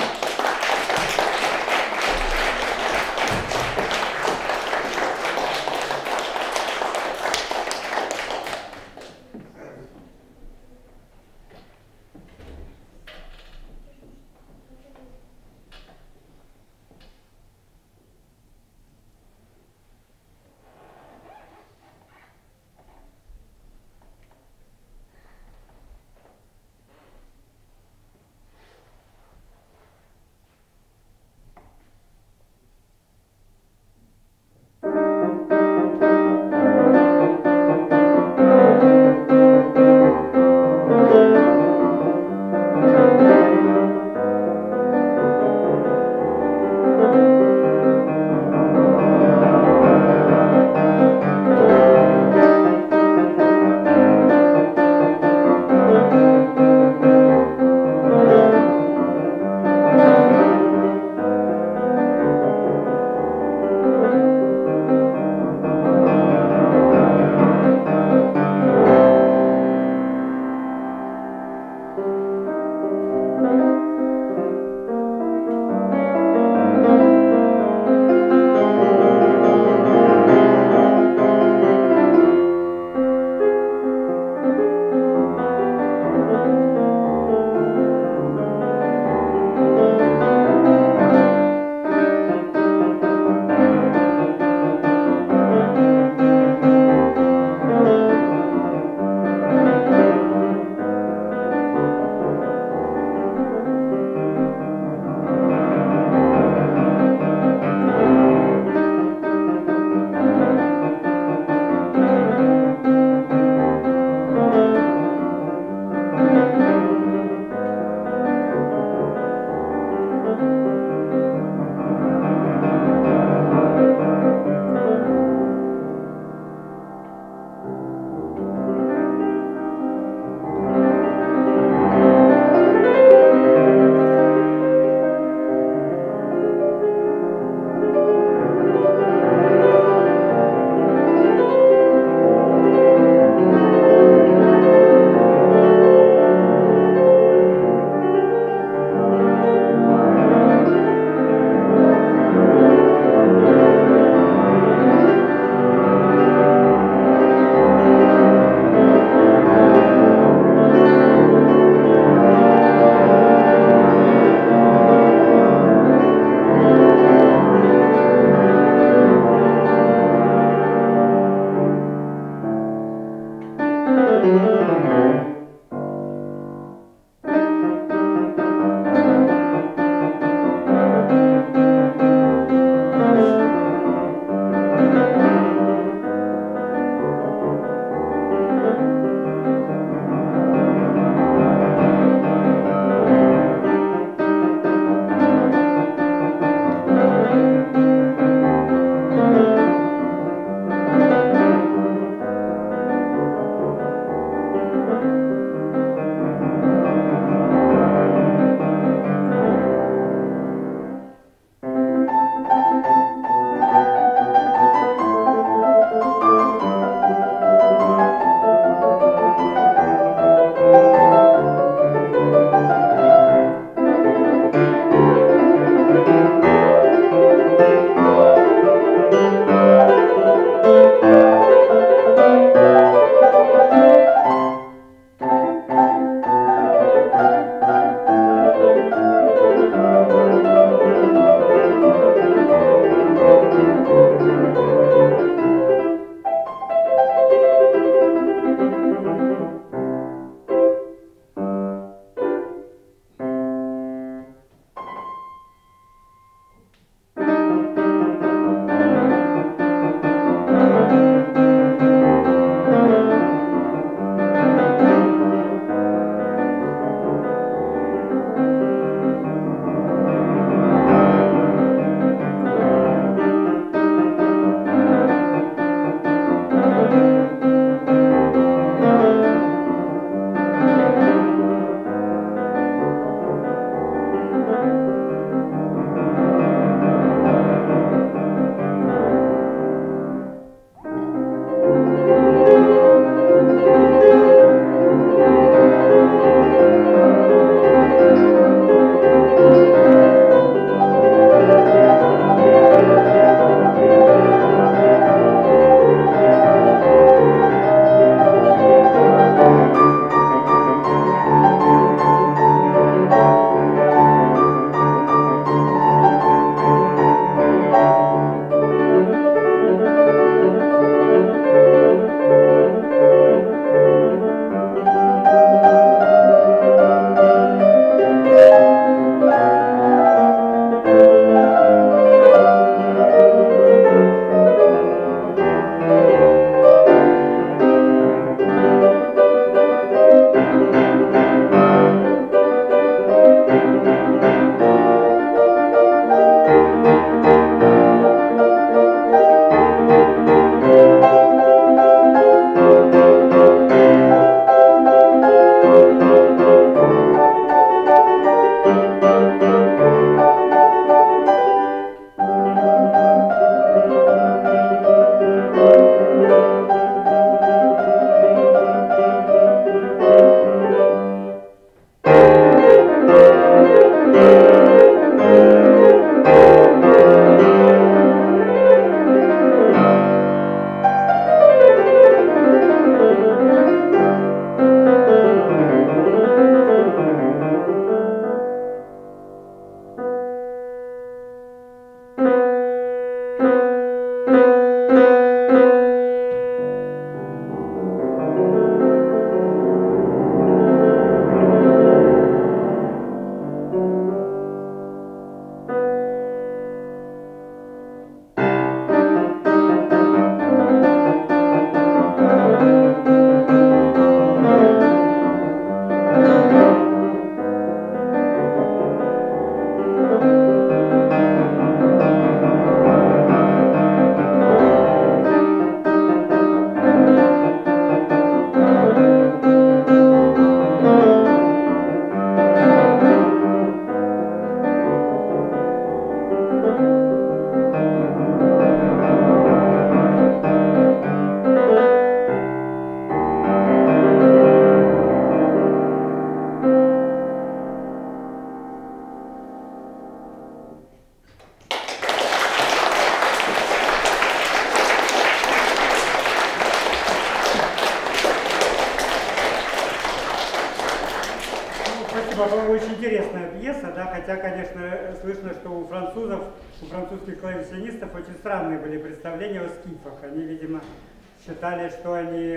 Спасибо, была очень интересная пьеса, да, хотя, конечно, слышно, что у французов, у французских клавесинистов очень странные были представления о скифах. Они, видимо, считали, что они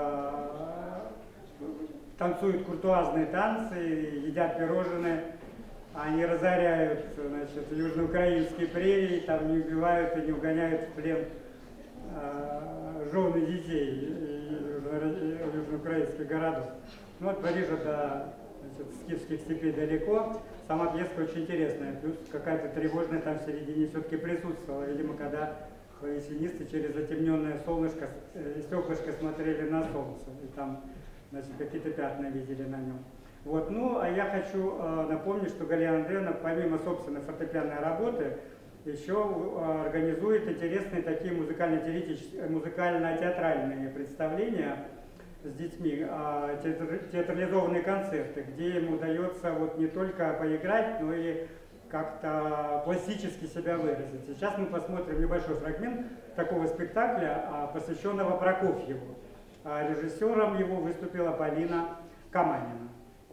танцуют куртуазные танцы, едят пирожные, они разоряют, значит, южноукраинские прерии, там не убивают и не угоняют в плен жен и детей южноукраинских городов. Ну, от Парижа до скифских степей далеко. Сама пьеска очень интересная, плюс какая-то тревожная там в середине все-таки присутствовала. Видимо, когда клавесинисты через затемненное солнышко, стеклышко смотрели на солнце, и там, значит, какие-то пятна видели на нем. Вот. Ну, а я хочу напомнить, что Галина Андреевна, помимо собственной фортепианной работы, еще организует интересные такие музыкально-театральные представления с детьми, театрализованные концерты, где им удается вот не только поиграть, но и как-то классически себя выразить. Сейчас мы посмотрим небольшой фрагмент такого спектакля, посвященного Прокофьеву. Режиссером его выступила Полина Каманина.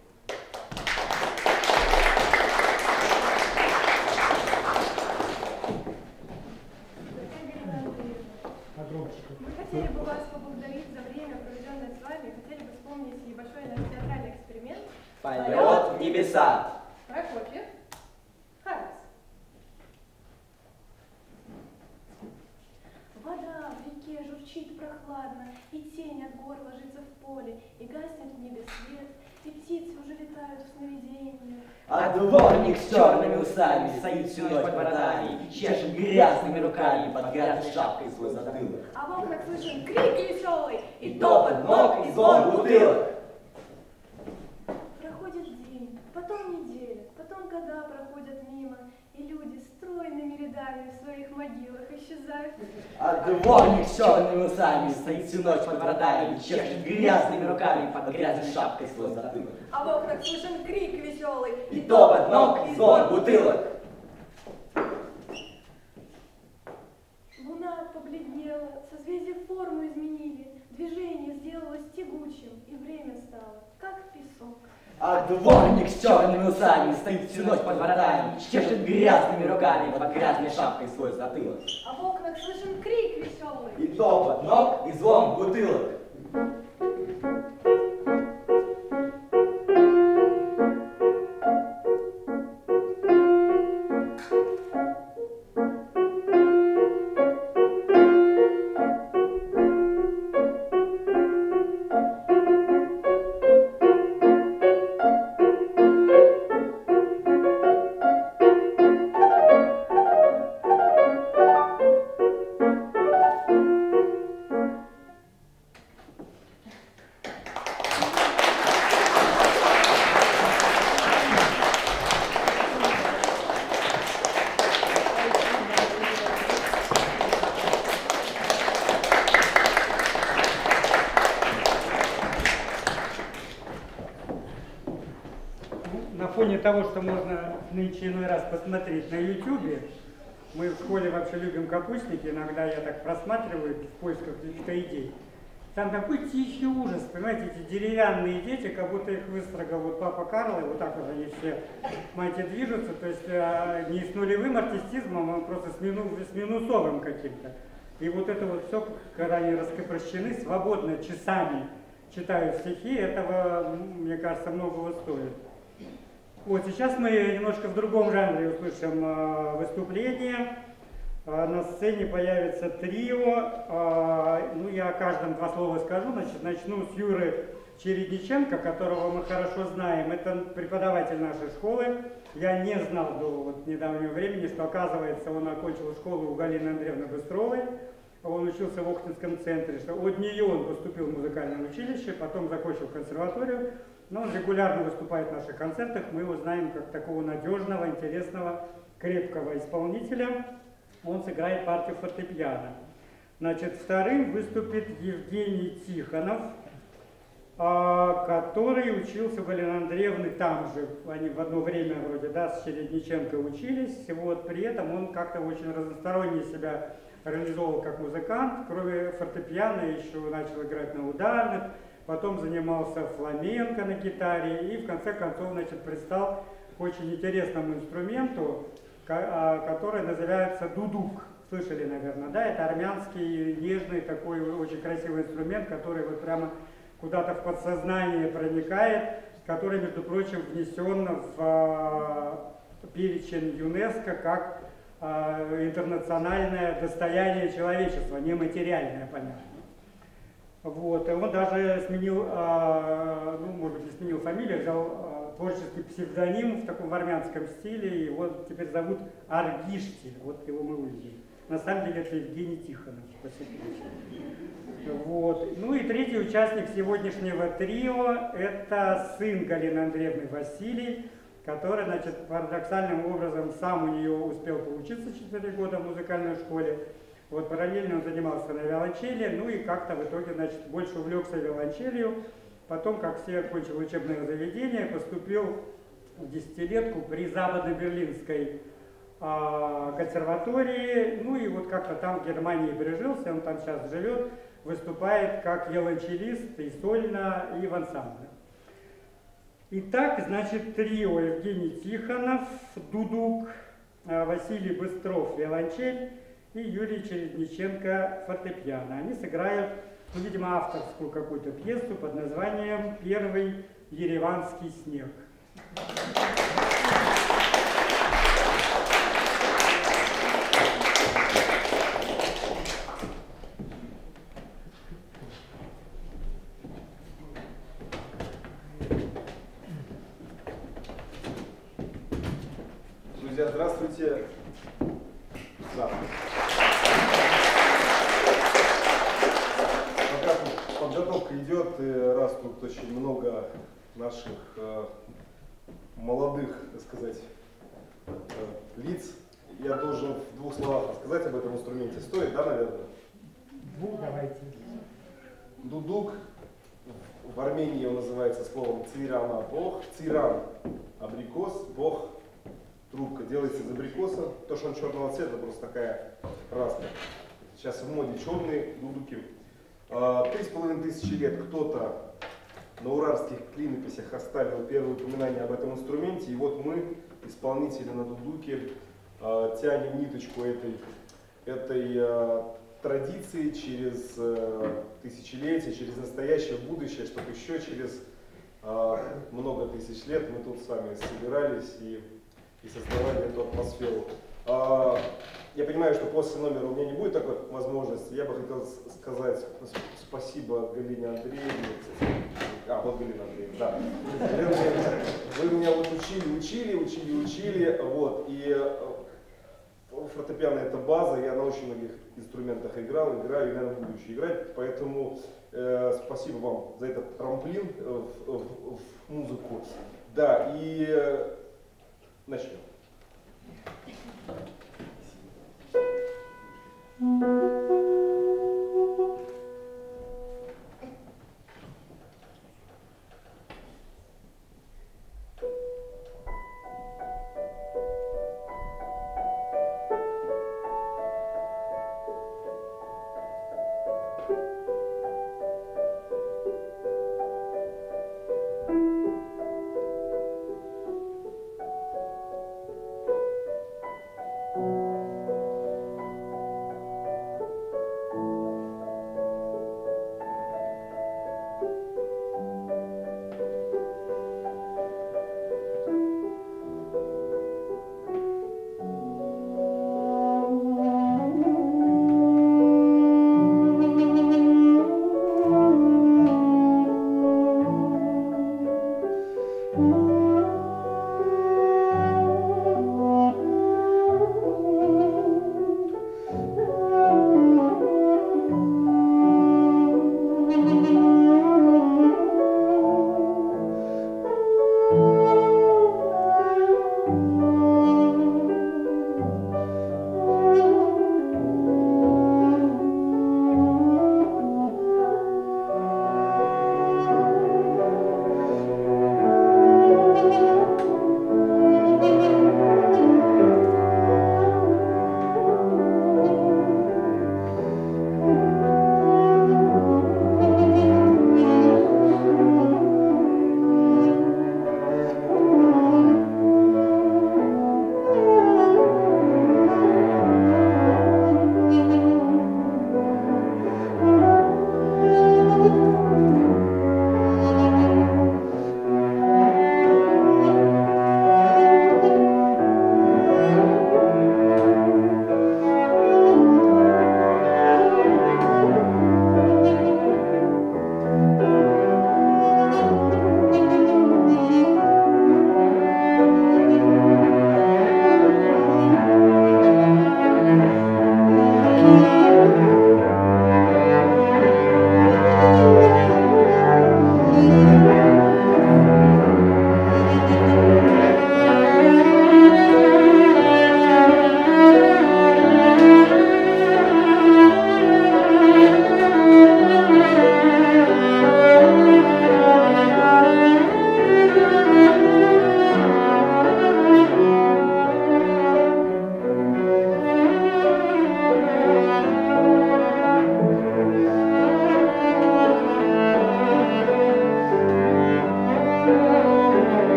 Мы хотели бы вас поблагодарить за время, проведенное с вами, и хотели бы вспомнить небольшой наш театральный эксперимент. Полет в небеса. Прокофьев. Харрис. Вода в реке журчит прохладно, и тень от гор ложится в поле, и гаснет в небе свет, и птицы уже летают в сновидении. А дворник с черными усами стоит всю ночь под воротами и чешет грязными руками под грязной шапкой свой затылок. А в окнах слышен крик веселый, И топот ног, и звон бутылок. Проходит день, потом неделя, потом года проходят мимо, и люди стройными рядами в своих могилах исчезают. А дворник с черными усами стоит всю ночь под воротами и чешет грязными руками под грязной шапкой свой затылок. А в окнах слышен крик веселый, И топот ног, и звон бутылок. Луна побледнела, созвездия форму изменили, движение сделалось тягучим, и время стало, как песок. А дворник с черными усами стоит всю ночь под воротами и чешет грязными руками под грязной шапкой свой затылок. А в окнах слышен крик веселый, И топот ног, и звон бутылок. На фоне того, что можно нынче иной раз посмотреть на YouTube, мы в школе вообще любим капустники, иногда я так просматриваю в поисках каких-то идей. Там такой тихий ужас, понимаете, эти деревянные дети, как будто их выстрогал вот папа Карло, вот так вот они все, знаете, движутся, то есть не с нулевым артистизмом, а просто с минусовым каким-то. И вот это вот все, когда они раскрепощены, свободно, часами читают стихи, этого, мне кажется, многого стоит. Вот сейчас мы немножко в другом жанре услышим выступление. На сцене появится трио. Ну, я о каждом два слова скажу. Значит, начну с Юры Чередниченко, которого мы хорошо знаем. Это преподаватель нашей школы. Я не знал до вот недавнего времени, что, оказывается, он окончил школу у Галины Андреевны Быстровой. Он учился в Охтинском центре. Что от нее он поступил в музыкальное училище, потом закончил консерваторию. Но он регулярно выступает в наших концертах. Мы его знаем как такого надежного, интересного, крепкого исполнителя. Он сыграет партию фортепиано. Значит, вторым выступит Евгений Тихонов, который учился у Галины Андреевны там же. Они в одно время вроде, да, с Чередниченко учились. Вот, при этом он как-то очень разносторонне себя реализовал как музыкант. Кроме фортепиано еще начал играть на ударных, потом занимался фламенко на гитаре и в конце концов, значит, пристал к очень интересному инструменту, который называется дудук. Слышали, наверное, да? Это армянский нежный такой очень красивый инструмент, который вот прямо куда-то в подсознание проникает, который, между прочим, внесен в перечень ЮНЕСКО как интернациональное достояние человечества, нематериальное, понятно. Вот. И он даже сменил, ну, может быть, не сменил фамилию, взял творческий псевдоним в таком армянском стиле, его теперь зовут Аргиштиль, вот его мы увидели. На самом деле это Евгений Тихонов. Спасибо. Вот. Ну и третий участник сегодняшнего трио – это сын Галины Андреевны Василий, который, значит, парадоксальным образом сам у нее успел поучиться 4 года в музыкальной школе. Вот параллельно он занимался на виолончели, ну и как-то в итоге, значит, больше увлекся виолончелью. Потом, как все, окончил учебное заведение, поступил в десятилетку при Западно-Берлинской консерватории, ну и вот как-то там в Германии прижился, он там сейчас живет, выступает как виолончелист и сольно, и в ансамбле. Итак, значит, трио: Евгений Тихонов, дудук, Василий Быстров, виолончель и Юрий Чередниченко, фортепиано. Они сыграют, ну, видимо, авторскую какую-то пьесу под названием «Первый ереванский снег». Друзья, здравствуйте. Да. Пока тут подготовка идет, и раз тут очень много наших молодых, так сказать, лиц, я должен в 2 словах рассказать об этом инструменте. Стоит, да, наверное? Давайте. Дудук, в Армении он называется словом цирана бог. Циран – абрикос, бог – трубка, делается из абрикоса. То, что он черного цвета, просто такая краска. Сейчас в моде черные дудуки. 3500 лет кто-то на уральских клинописях оставил первые упоминания об этом инструменте. И вот мы, исполнители на дудуке, тянем ниточку этой традиции через тысячелетия, через настоящее, будущее, чтобы еще через много тысяч лет мы тут с вами собирались и создавали эту атмосферу. Я понимаю, что после номера у меня не будет такой возможности. Я бы хотел сказать спасибо Галине Андреевне. Вот Галина Андреевна, да. Вы меня вот учили, вот. И фортепиано — это база, я на очень многих инструментах играю и, наверное, буду еще играть. Поэтому спасибо вам за этот трамплин в музыку. Да, и начнем.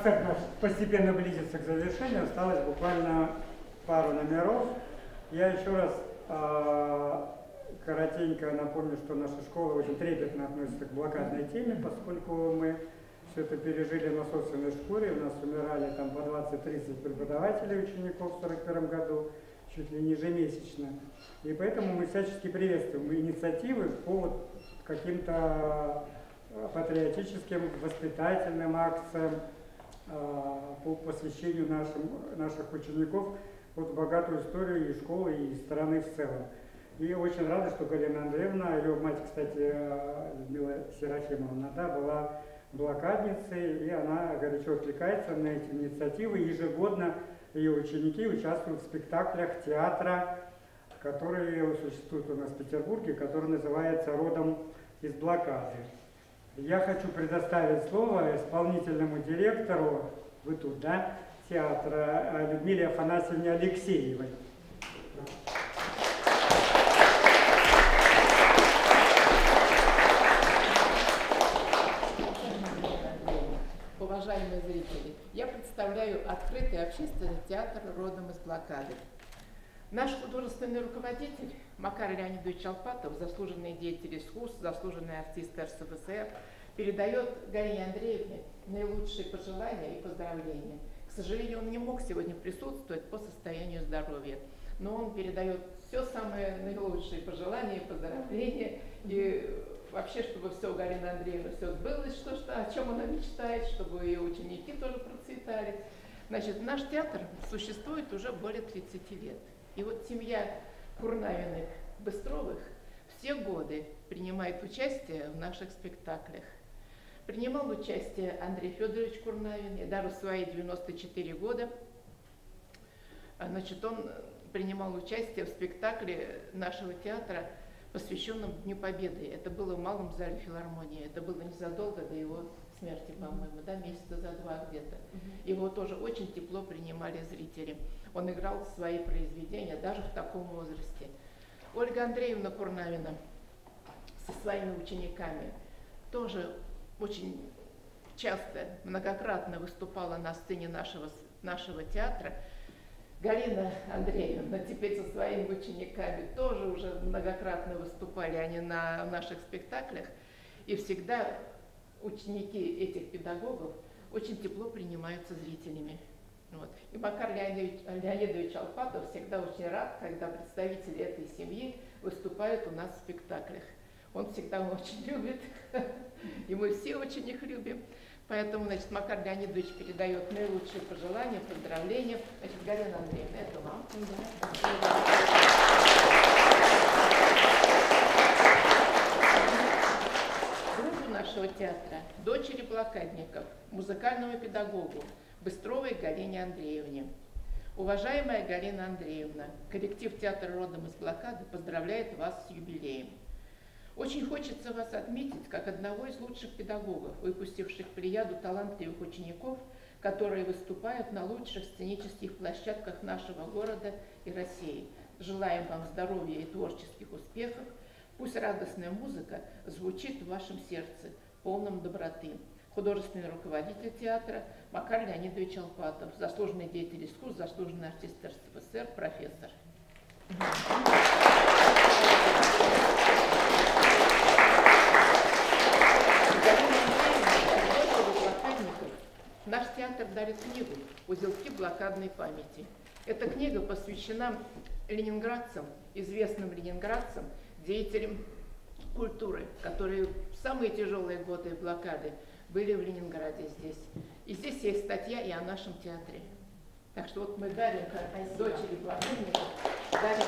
концерт наш постепенно близится к завершению, осталось буквально пару номеров. Я еще раз коротенько напомню, что наша школа очень трепетно относится к блокадной теме, поскольку мы все это пережили на собственной шкуре. У нас умирали там по 20-30 преподавателей, учеников в 1941 году, чуть ли не ежемесячно. И поэтому мы всячески приветствуем инициативы по каким-то патриотическим, воспитательным акциям, по посвящению наших учеников в богатую историю и школы, и страны в целом. И очень рада, что Галина Андреевна, ее мать, кстати, Людмила Серафимовна, да, была блокадницей, и она горячо откликается на эти инициативы. Ежегодно ее ученики участвуют в спектаклях театра, которые существуют у нас в Петербурге, который называется «Родом из блокады». Я хочу предоставить слово исполнительному директору, вы тут, да, театра, Людмиле Афанасьевне Алексеевой. Уважаемые зрители, я представляю открытый общественный театр «Родом из блокады». Наш художественный руководитель Макар Леонидович Алпатов, заслуженный деятель искусств, заслуженный артист РСФСР, передает Галине Андреевне наилучшие пожелания и поздравления. К сожалению, он не мог сегодня присутствовать по состоянию здоровья, но он передает все самые наилучшие пожелания и поздравления, и вообще, чтобы все у Галины Андреевны все сбылось, о чем она мечтает, чтобы ее ученики тоже процветали. Значит, наш театр существует уже более 30 лет. И вот семья Курнавиных-Быстровых все годы принимает участие в наших спектаклях. Принимал участие Андрей Федорович Курнавин, и даже в свои 94 года, значит, он принимал участие в спектакле нашего театра, посвященном Дню Победы. Это было в Малом зале филармонии. Это было незадолго до его смерти, по-моему, да, месяца за 2 где-то. Его тоже очень тепло принимали зрители. Он играл свои произведения даже в таком возрасте. Ольга Андреевна Курнавина со своими учениками тоже очень часто, многократно выступала на сцене нашего театра. Галина Андреевна теперь со своими учениками тоже уже многократно выступали они на наших спектаклях. И всегда ученики этих педагогов очень тепло принимаются зрителями. Вот. И Макар Леонидович Алпатов всегда очень рад, когда представители этой семьи выступают у нас в спектаклях. Он всегда очень любит, и мы все очень их любим. Поэтому, значит, Макар Леонидович передает наилучшие пожелания, поздравления. Значит, Галина Андреевна, это вам. Другу нашего театра, дочери блокадников, музыкальному педагогу Быстровой Галине Андреевне. Уважаемая Галина Андреевна, коллектив театра «Родом из блокады» поздравляет вас с юбилеем. Очень хочется вас отметить как одного из лучших педагогов, выпустивших плеяду талантливых учеников, которые выступают на лучших сценических площадках нашего города и России. Желаем вам здоровья и творческих успехов. Пусть радостная музыка звучит в вашем сердце, полном доброты. Художественный руководитель театра Макар Леонидович Алпатов, заслуженный деятель искусств, заслуженный артист РСФСР, профессор. Наш театр дарит книгу «Узелки блокадной памяти». Эта книга посвящена ленинградцам, известным ленинградцам, деятелям культуры, которые в самые тяжелые годы блокады были в Ленинграде здесь. И здесь есть статья и о нашем театре. Так что вот мы дарим, как дочери блокадников, дарим.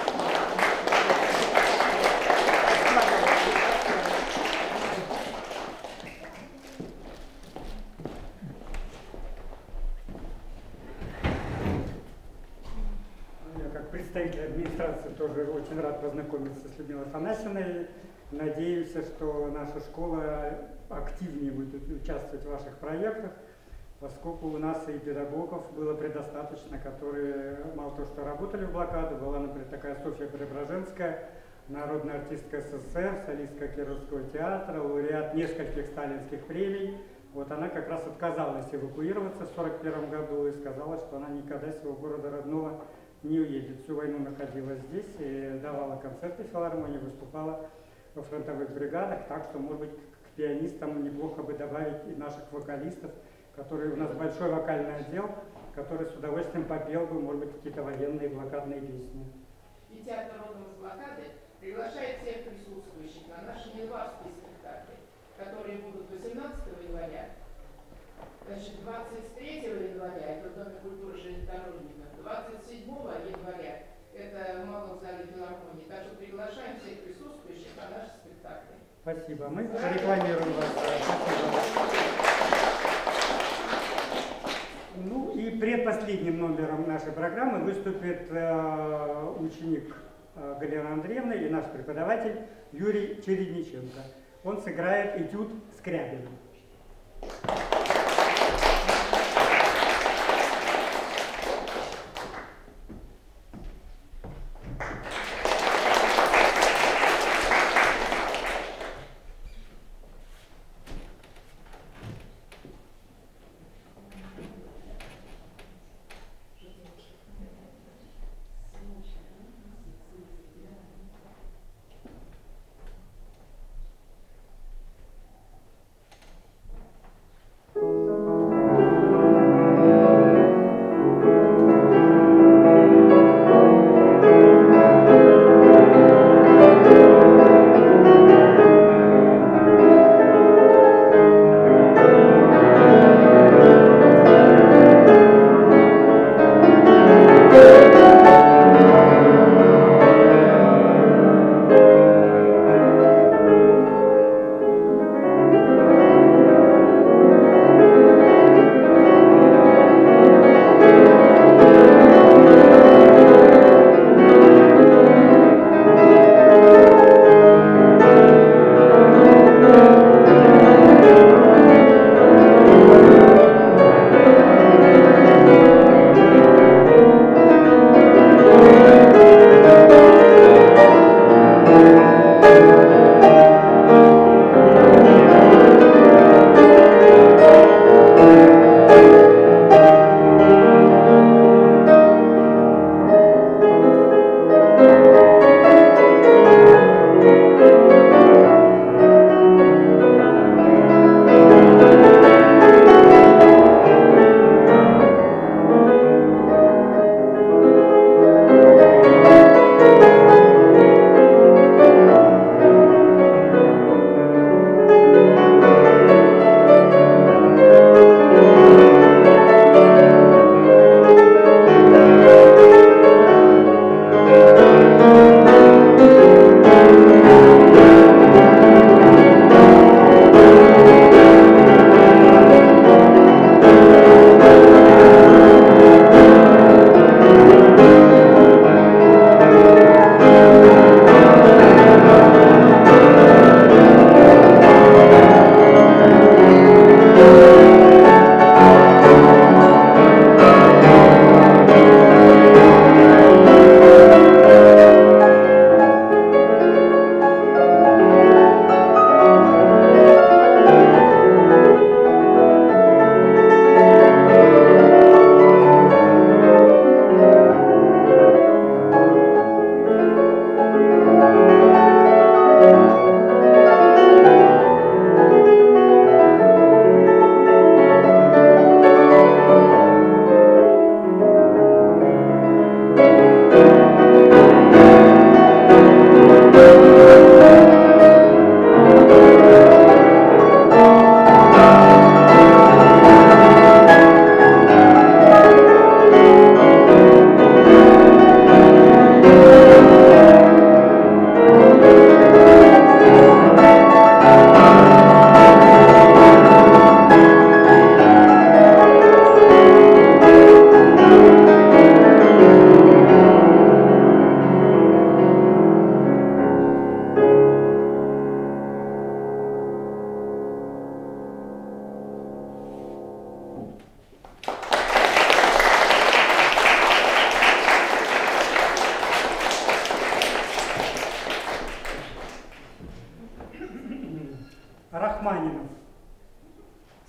Представитель администрации тоже очень рад познакомиться с Людмилой Афанасьевной. Надеемся, что наша школа активнее будет участвовать в ваших проектах, поскольку у нас и педагогов было предостаточно, которые мало того, что работали в блокаду, была, например, такая Софья Преображенская, народная артистка СССР, солистка Кировского театра, лауреат нескольких сталинских премий. Вот она как раз отказалась эвакуироваться в 1941 году и сказала, что она никогда с своего города родного не уедет. Всю войну находилась здесь и давала концерты в филармонии, выступала во фронтовых бригадах, так что, может быть, к пианистам неплохо бы добавить и наших вокалистов, которые у нас большой вокальный отдел, который с удовольствием попел бы, может быть, какие-то военные блокадные песни. И театр блокады приглашает всех присутствующих на наши январские спектакли, которые будут 18 января, значит, 23 января это в Доме культуры железнодорожников, 27 января это в Малом зале филармонии. Так что приглашаем всех присутствующих на наши спектакли. Спасибо. Мы рекламируем вас. Ну и предпоследним номером нашей программы выступит ученик Галины Андреевны и наш преподаватель Юрий Чередниченко. Он сыграет этюд Скрябина.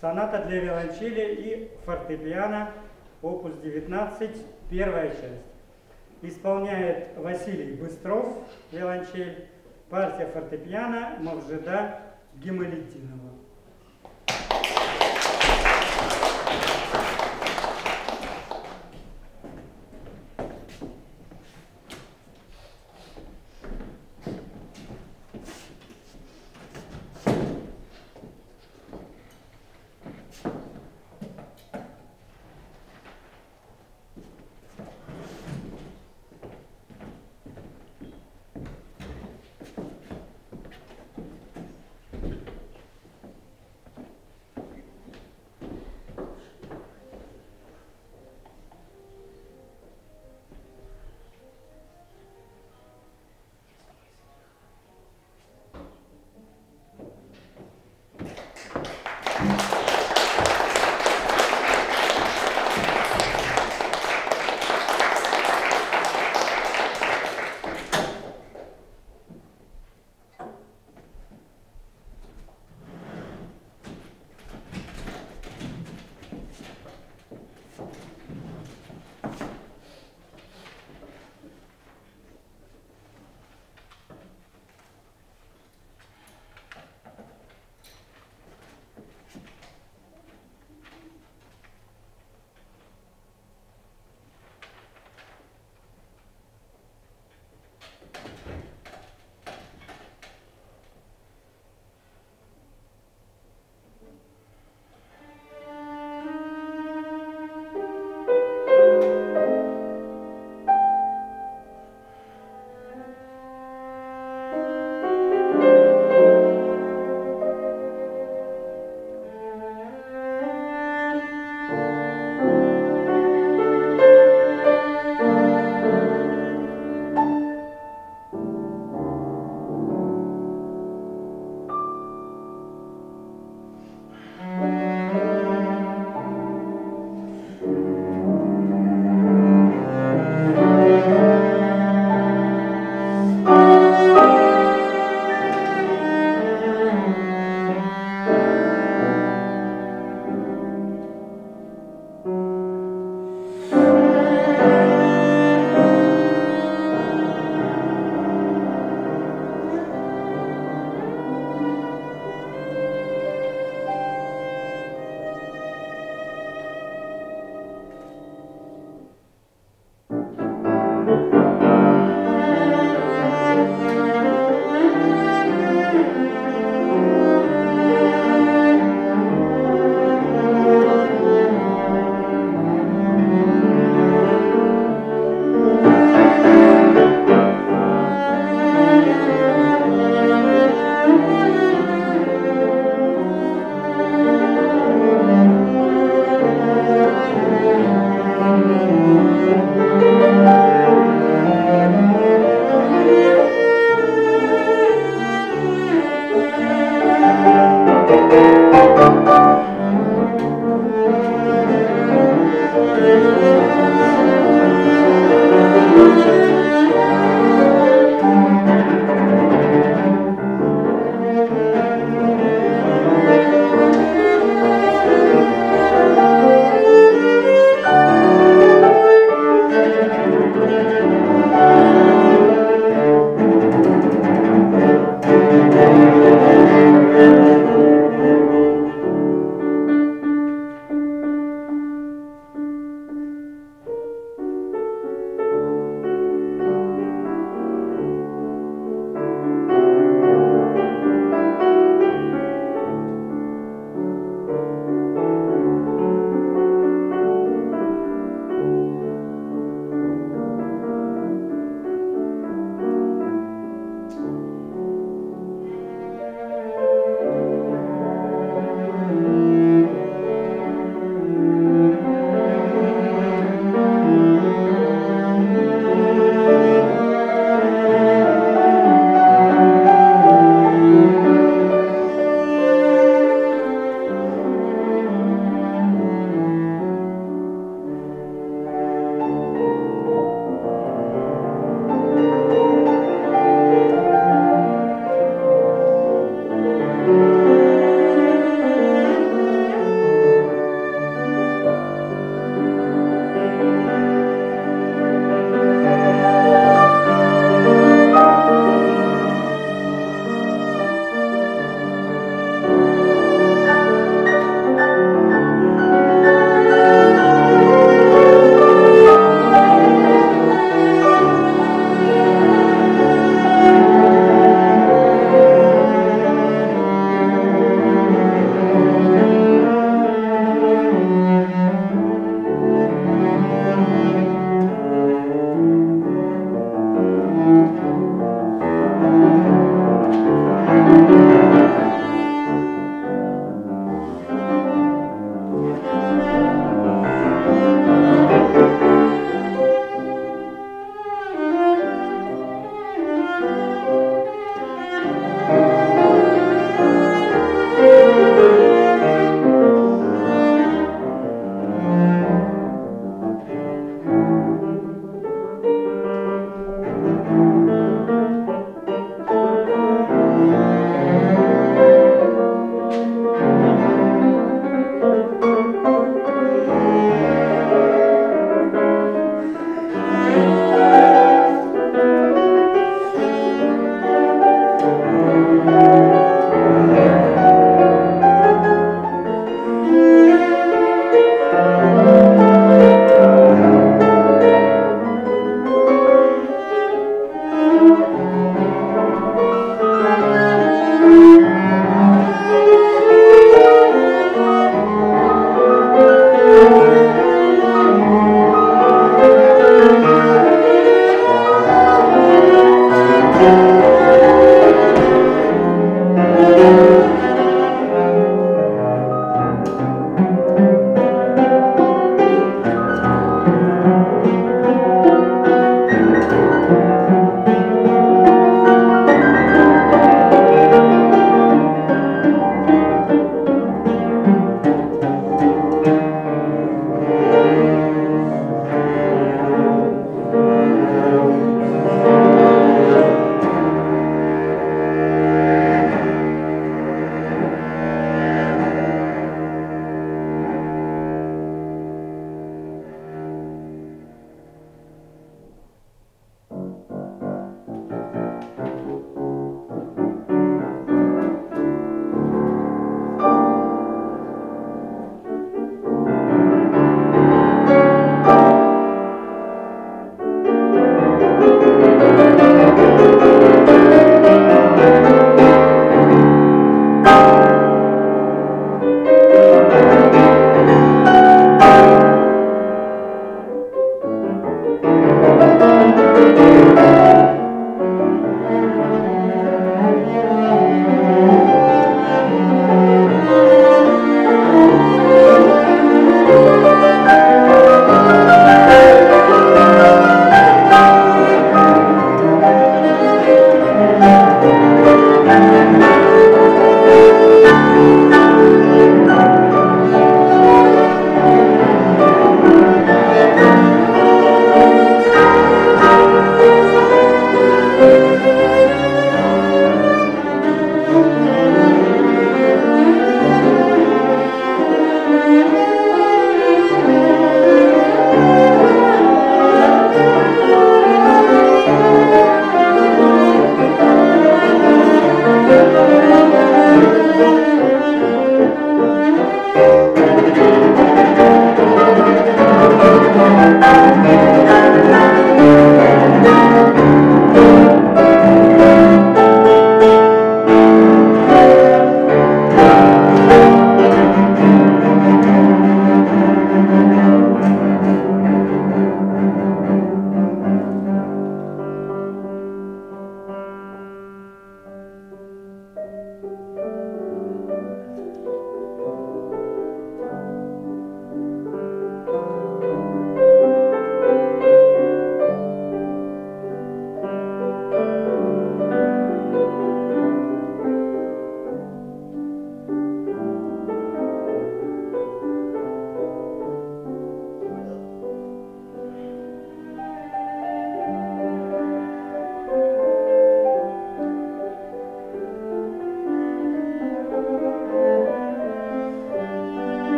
Соната для виолончели и фортепиано, опус 19, первая часть. Исполняет Василий Быстров, виолончель, партия фортепиано Мавжида Гималетдинова.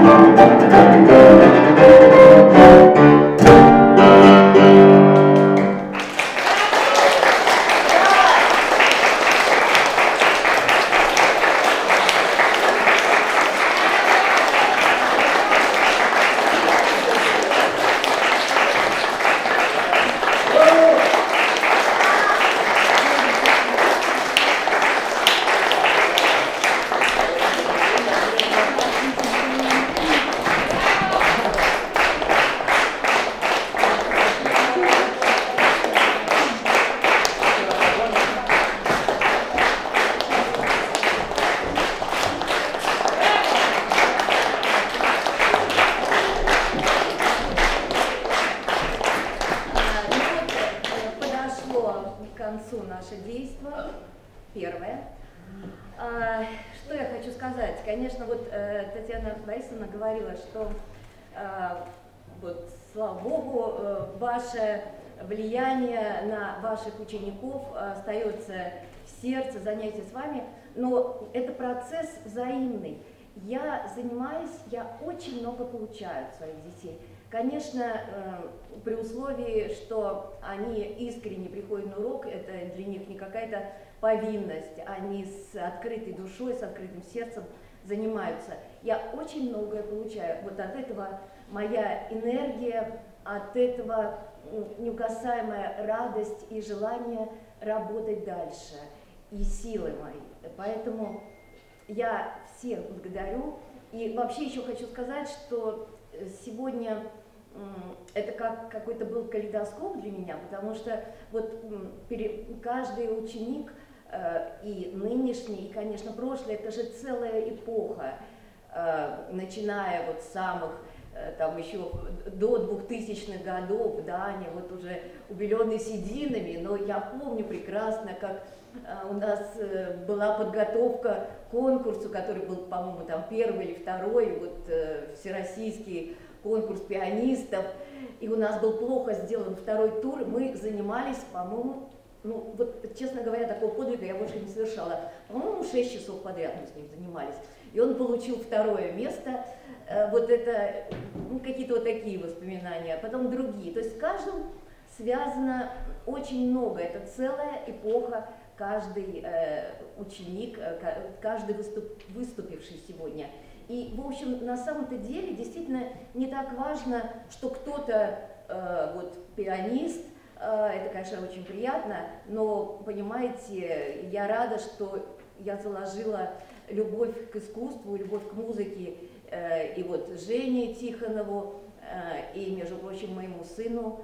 Наше действие первое. Что я хочу сказать? Конечно, вот Татьяна Борисовна говорила, что вот, слава Богу, ваше влияние на ваших учеников остается в сердце, занятия с вами, но это процесс взаимный. Я занимаюсь, я очень много получаю от своих детей. Конечно, при условии, что они искренне приходят на урок, это для них не какая-то повинность, они с открытой душой, с открытым сердцем занимаются. Я очень многое получаю. Вот от этого моя энергия, от этого неугасаемая радость и желание работать дальше, и силы мои. Поэтому я всех благодарю. И вообще еще хочу сказать, что сегодня это как какой-то был калейдоскоп для меня, потому что вот каждый ученик, и нынешний, и, конечно, прошлый, это же целая эпоха, начиная вот с самых, там еще до 2000-х годов, да, они вот уже убеленные сединами, но я помню прекрасно, как у нас была подготовка к конкурсу, который был, по-моему, там первый или второй, вот всероссийский конкурс пианистов, и у нас был плохо сделан второй тур, мы занимались, по-моему, ну вот, честно говоря, такого подвига я больше не совершала, по-моему, 6 часов подряд мы с ним занимались, и он получил второе место, вот это, ну, какие-то вот такие воспоминания, а потом другие, то есть с каждым связано очень много, это целая эпоха, каждый ученик, каждый выступивший сегодня. И, в общем, на самом-то деле действительно не так важно, что кто-то вот пианист, это, конечно, очень приятно, но, понимаете, я рада, что я заложила любовь к искусству, любовь к музыке, и вот Жене Тихонову, и, между прочим, моему сыну.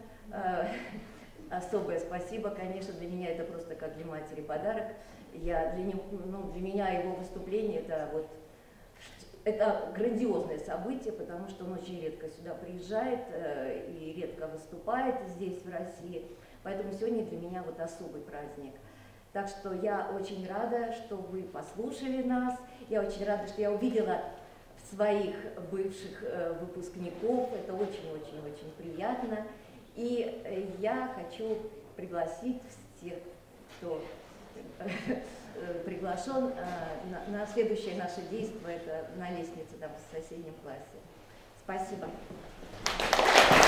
Особое спасибо, конечно, для меня это просто как для матери подарок. Для меня его выступление это грандиозное событие, потому что он очень редко сюда приезжает и редко выступает здесь, в России. Поэтому сегодня для меня вот особый праздник. Так что я очень рада, что вы послушали нас. Я очень рада, что я увидела своих бывших выпускников. Это очень-очень-очень приятно. И я хочу пригласить всех, кто приглашен на следующее наше действие, это на лестнице там в соседнем классе. Спасибо.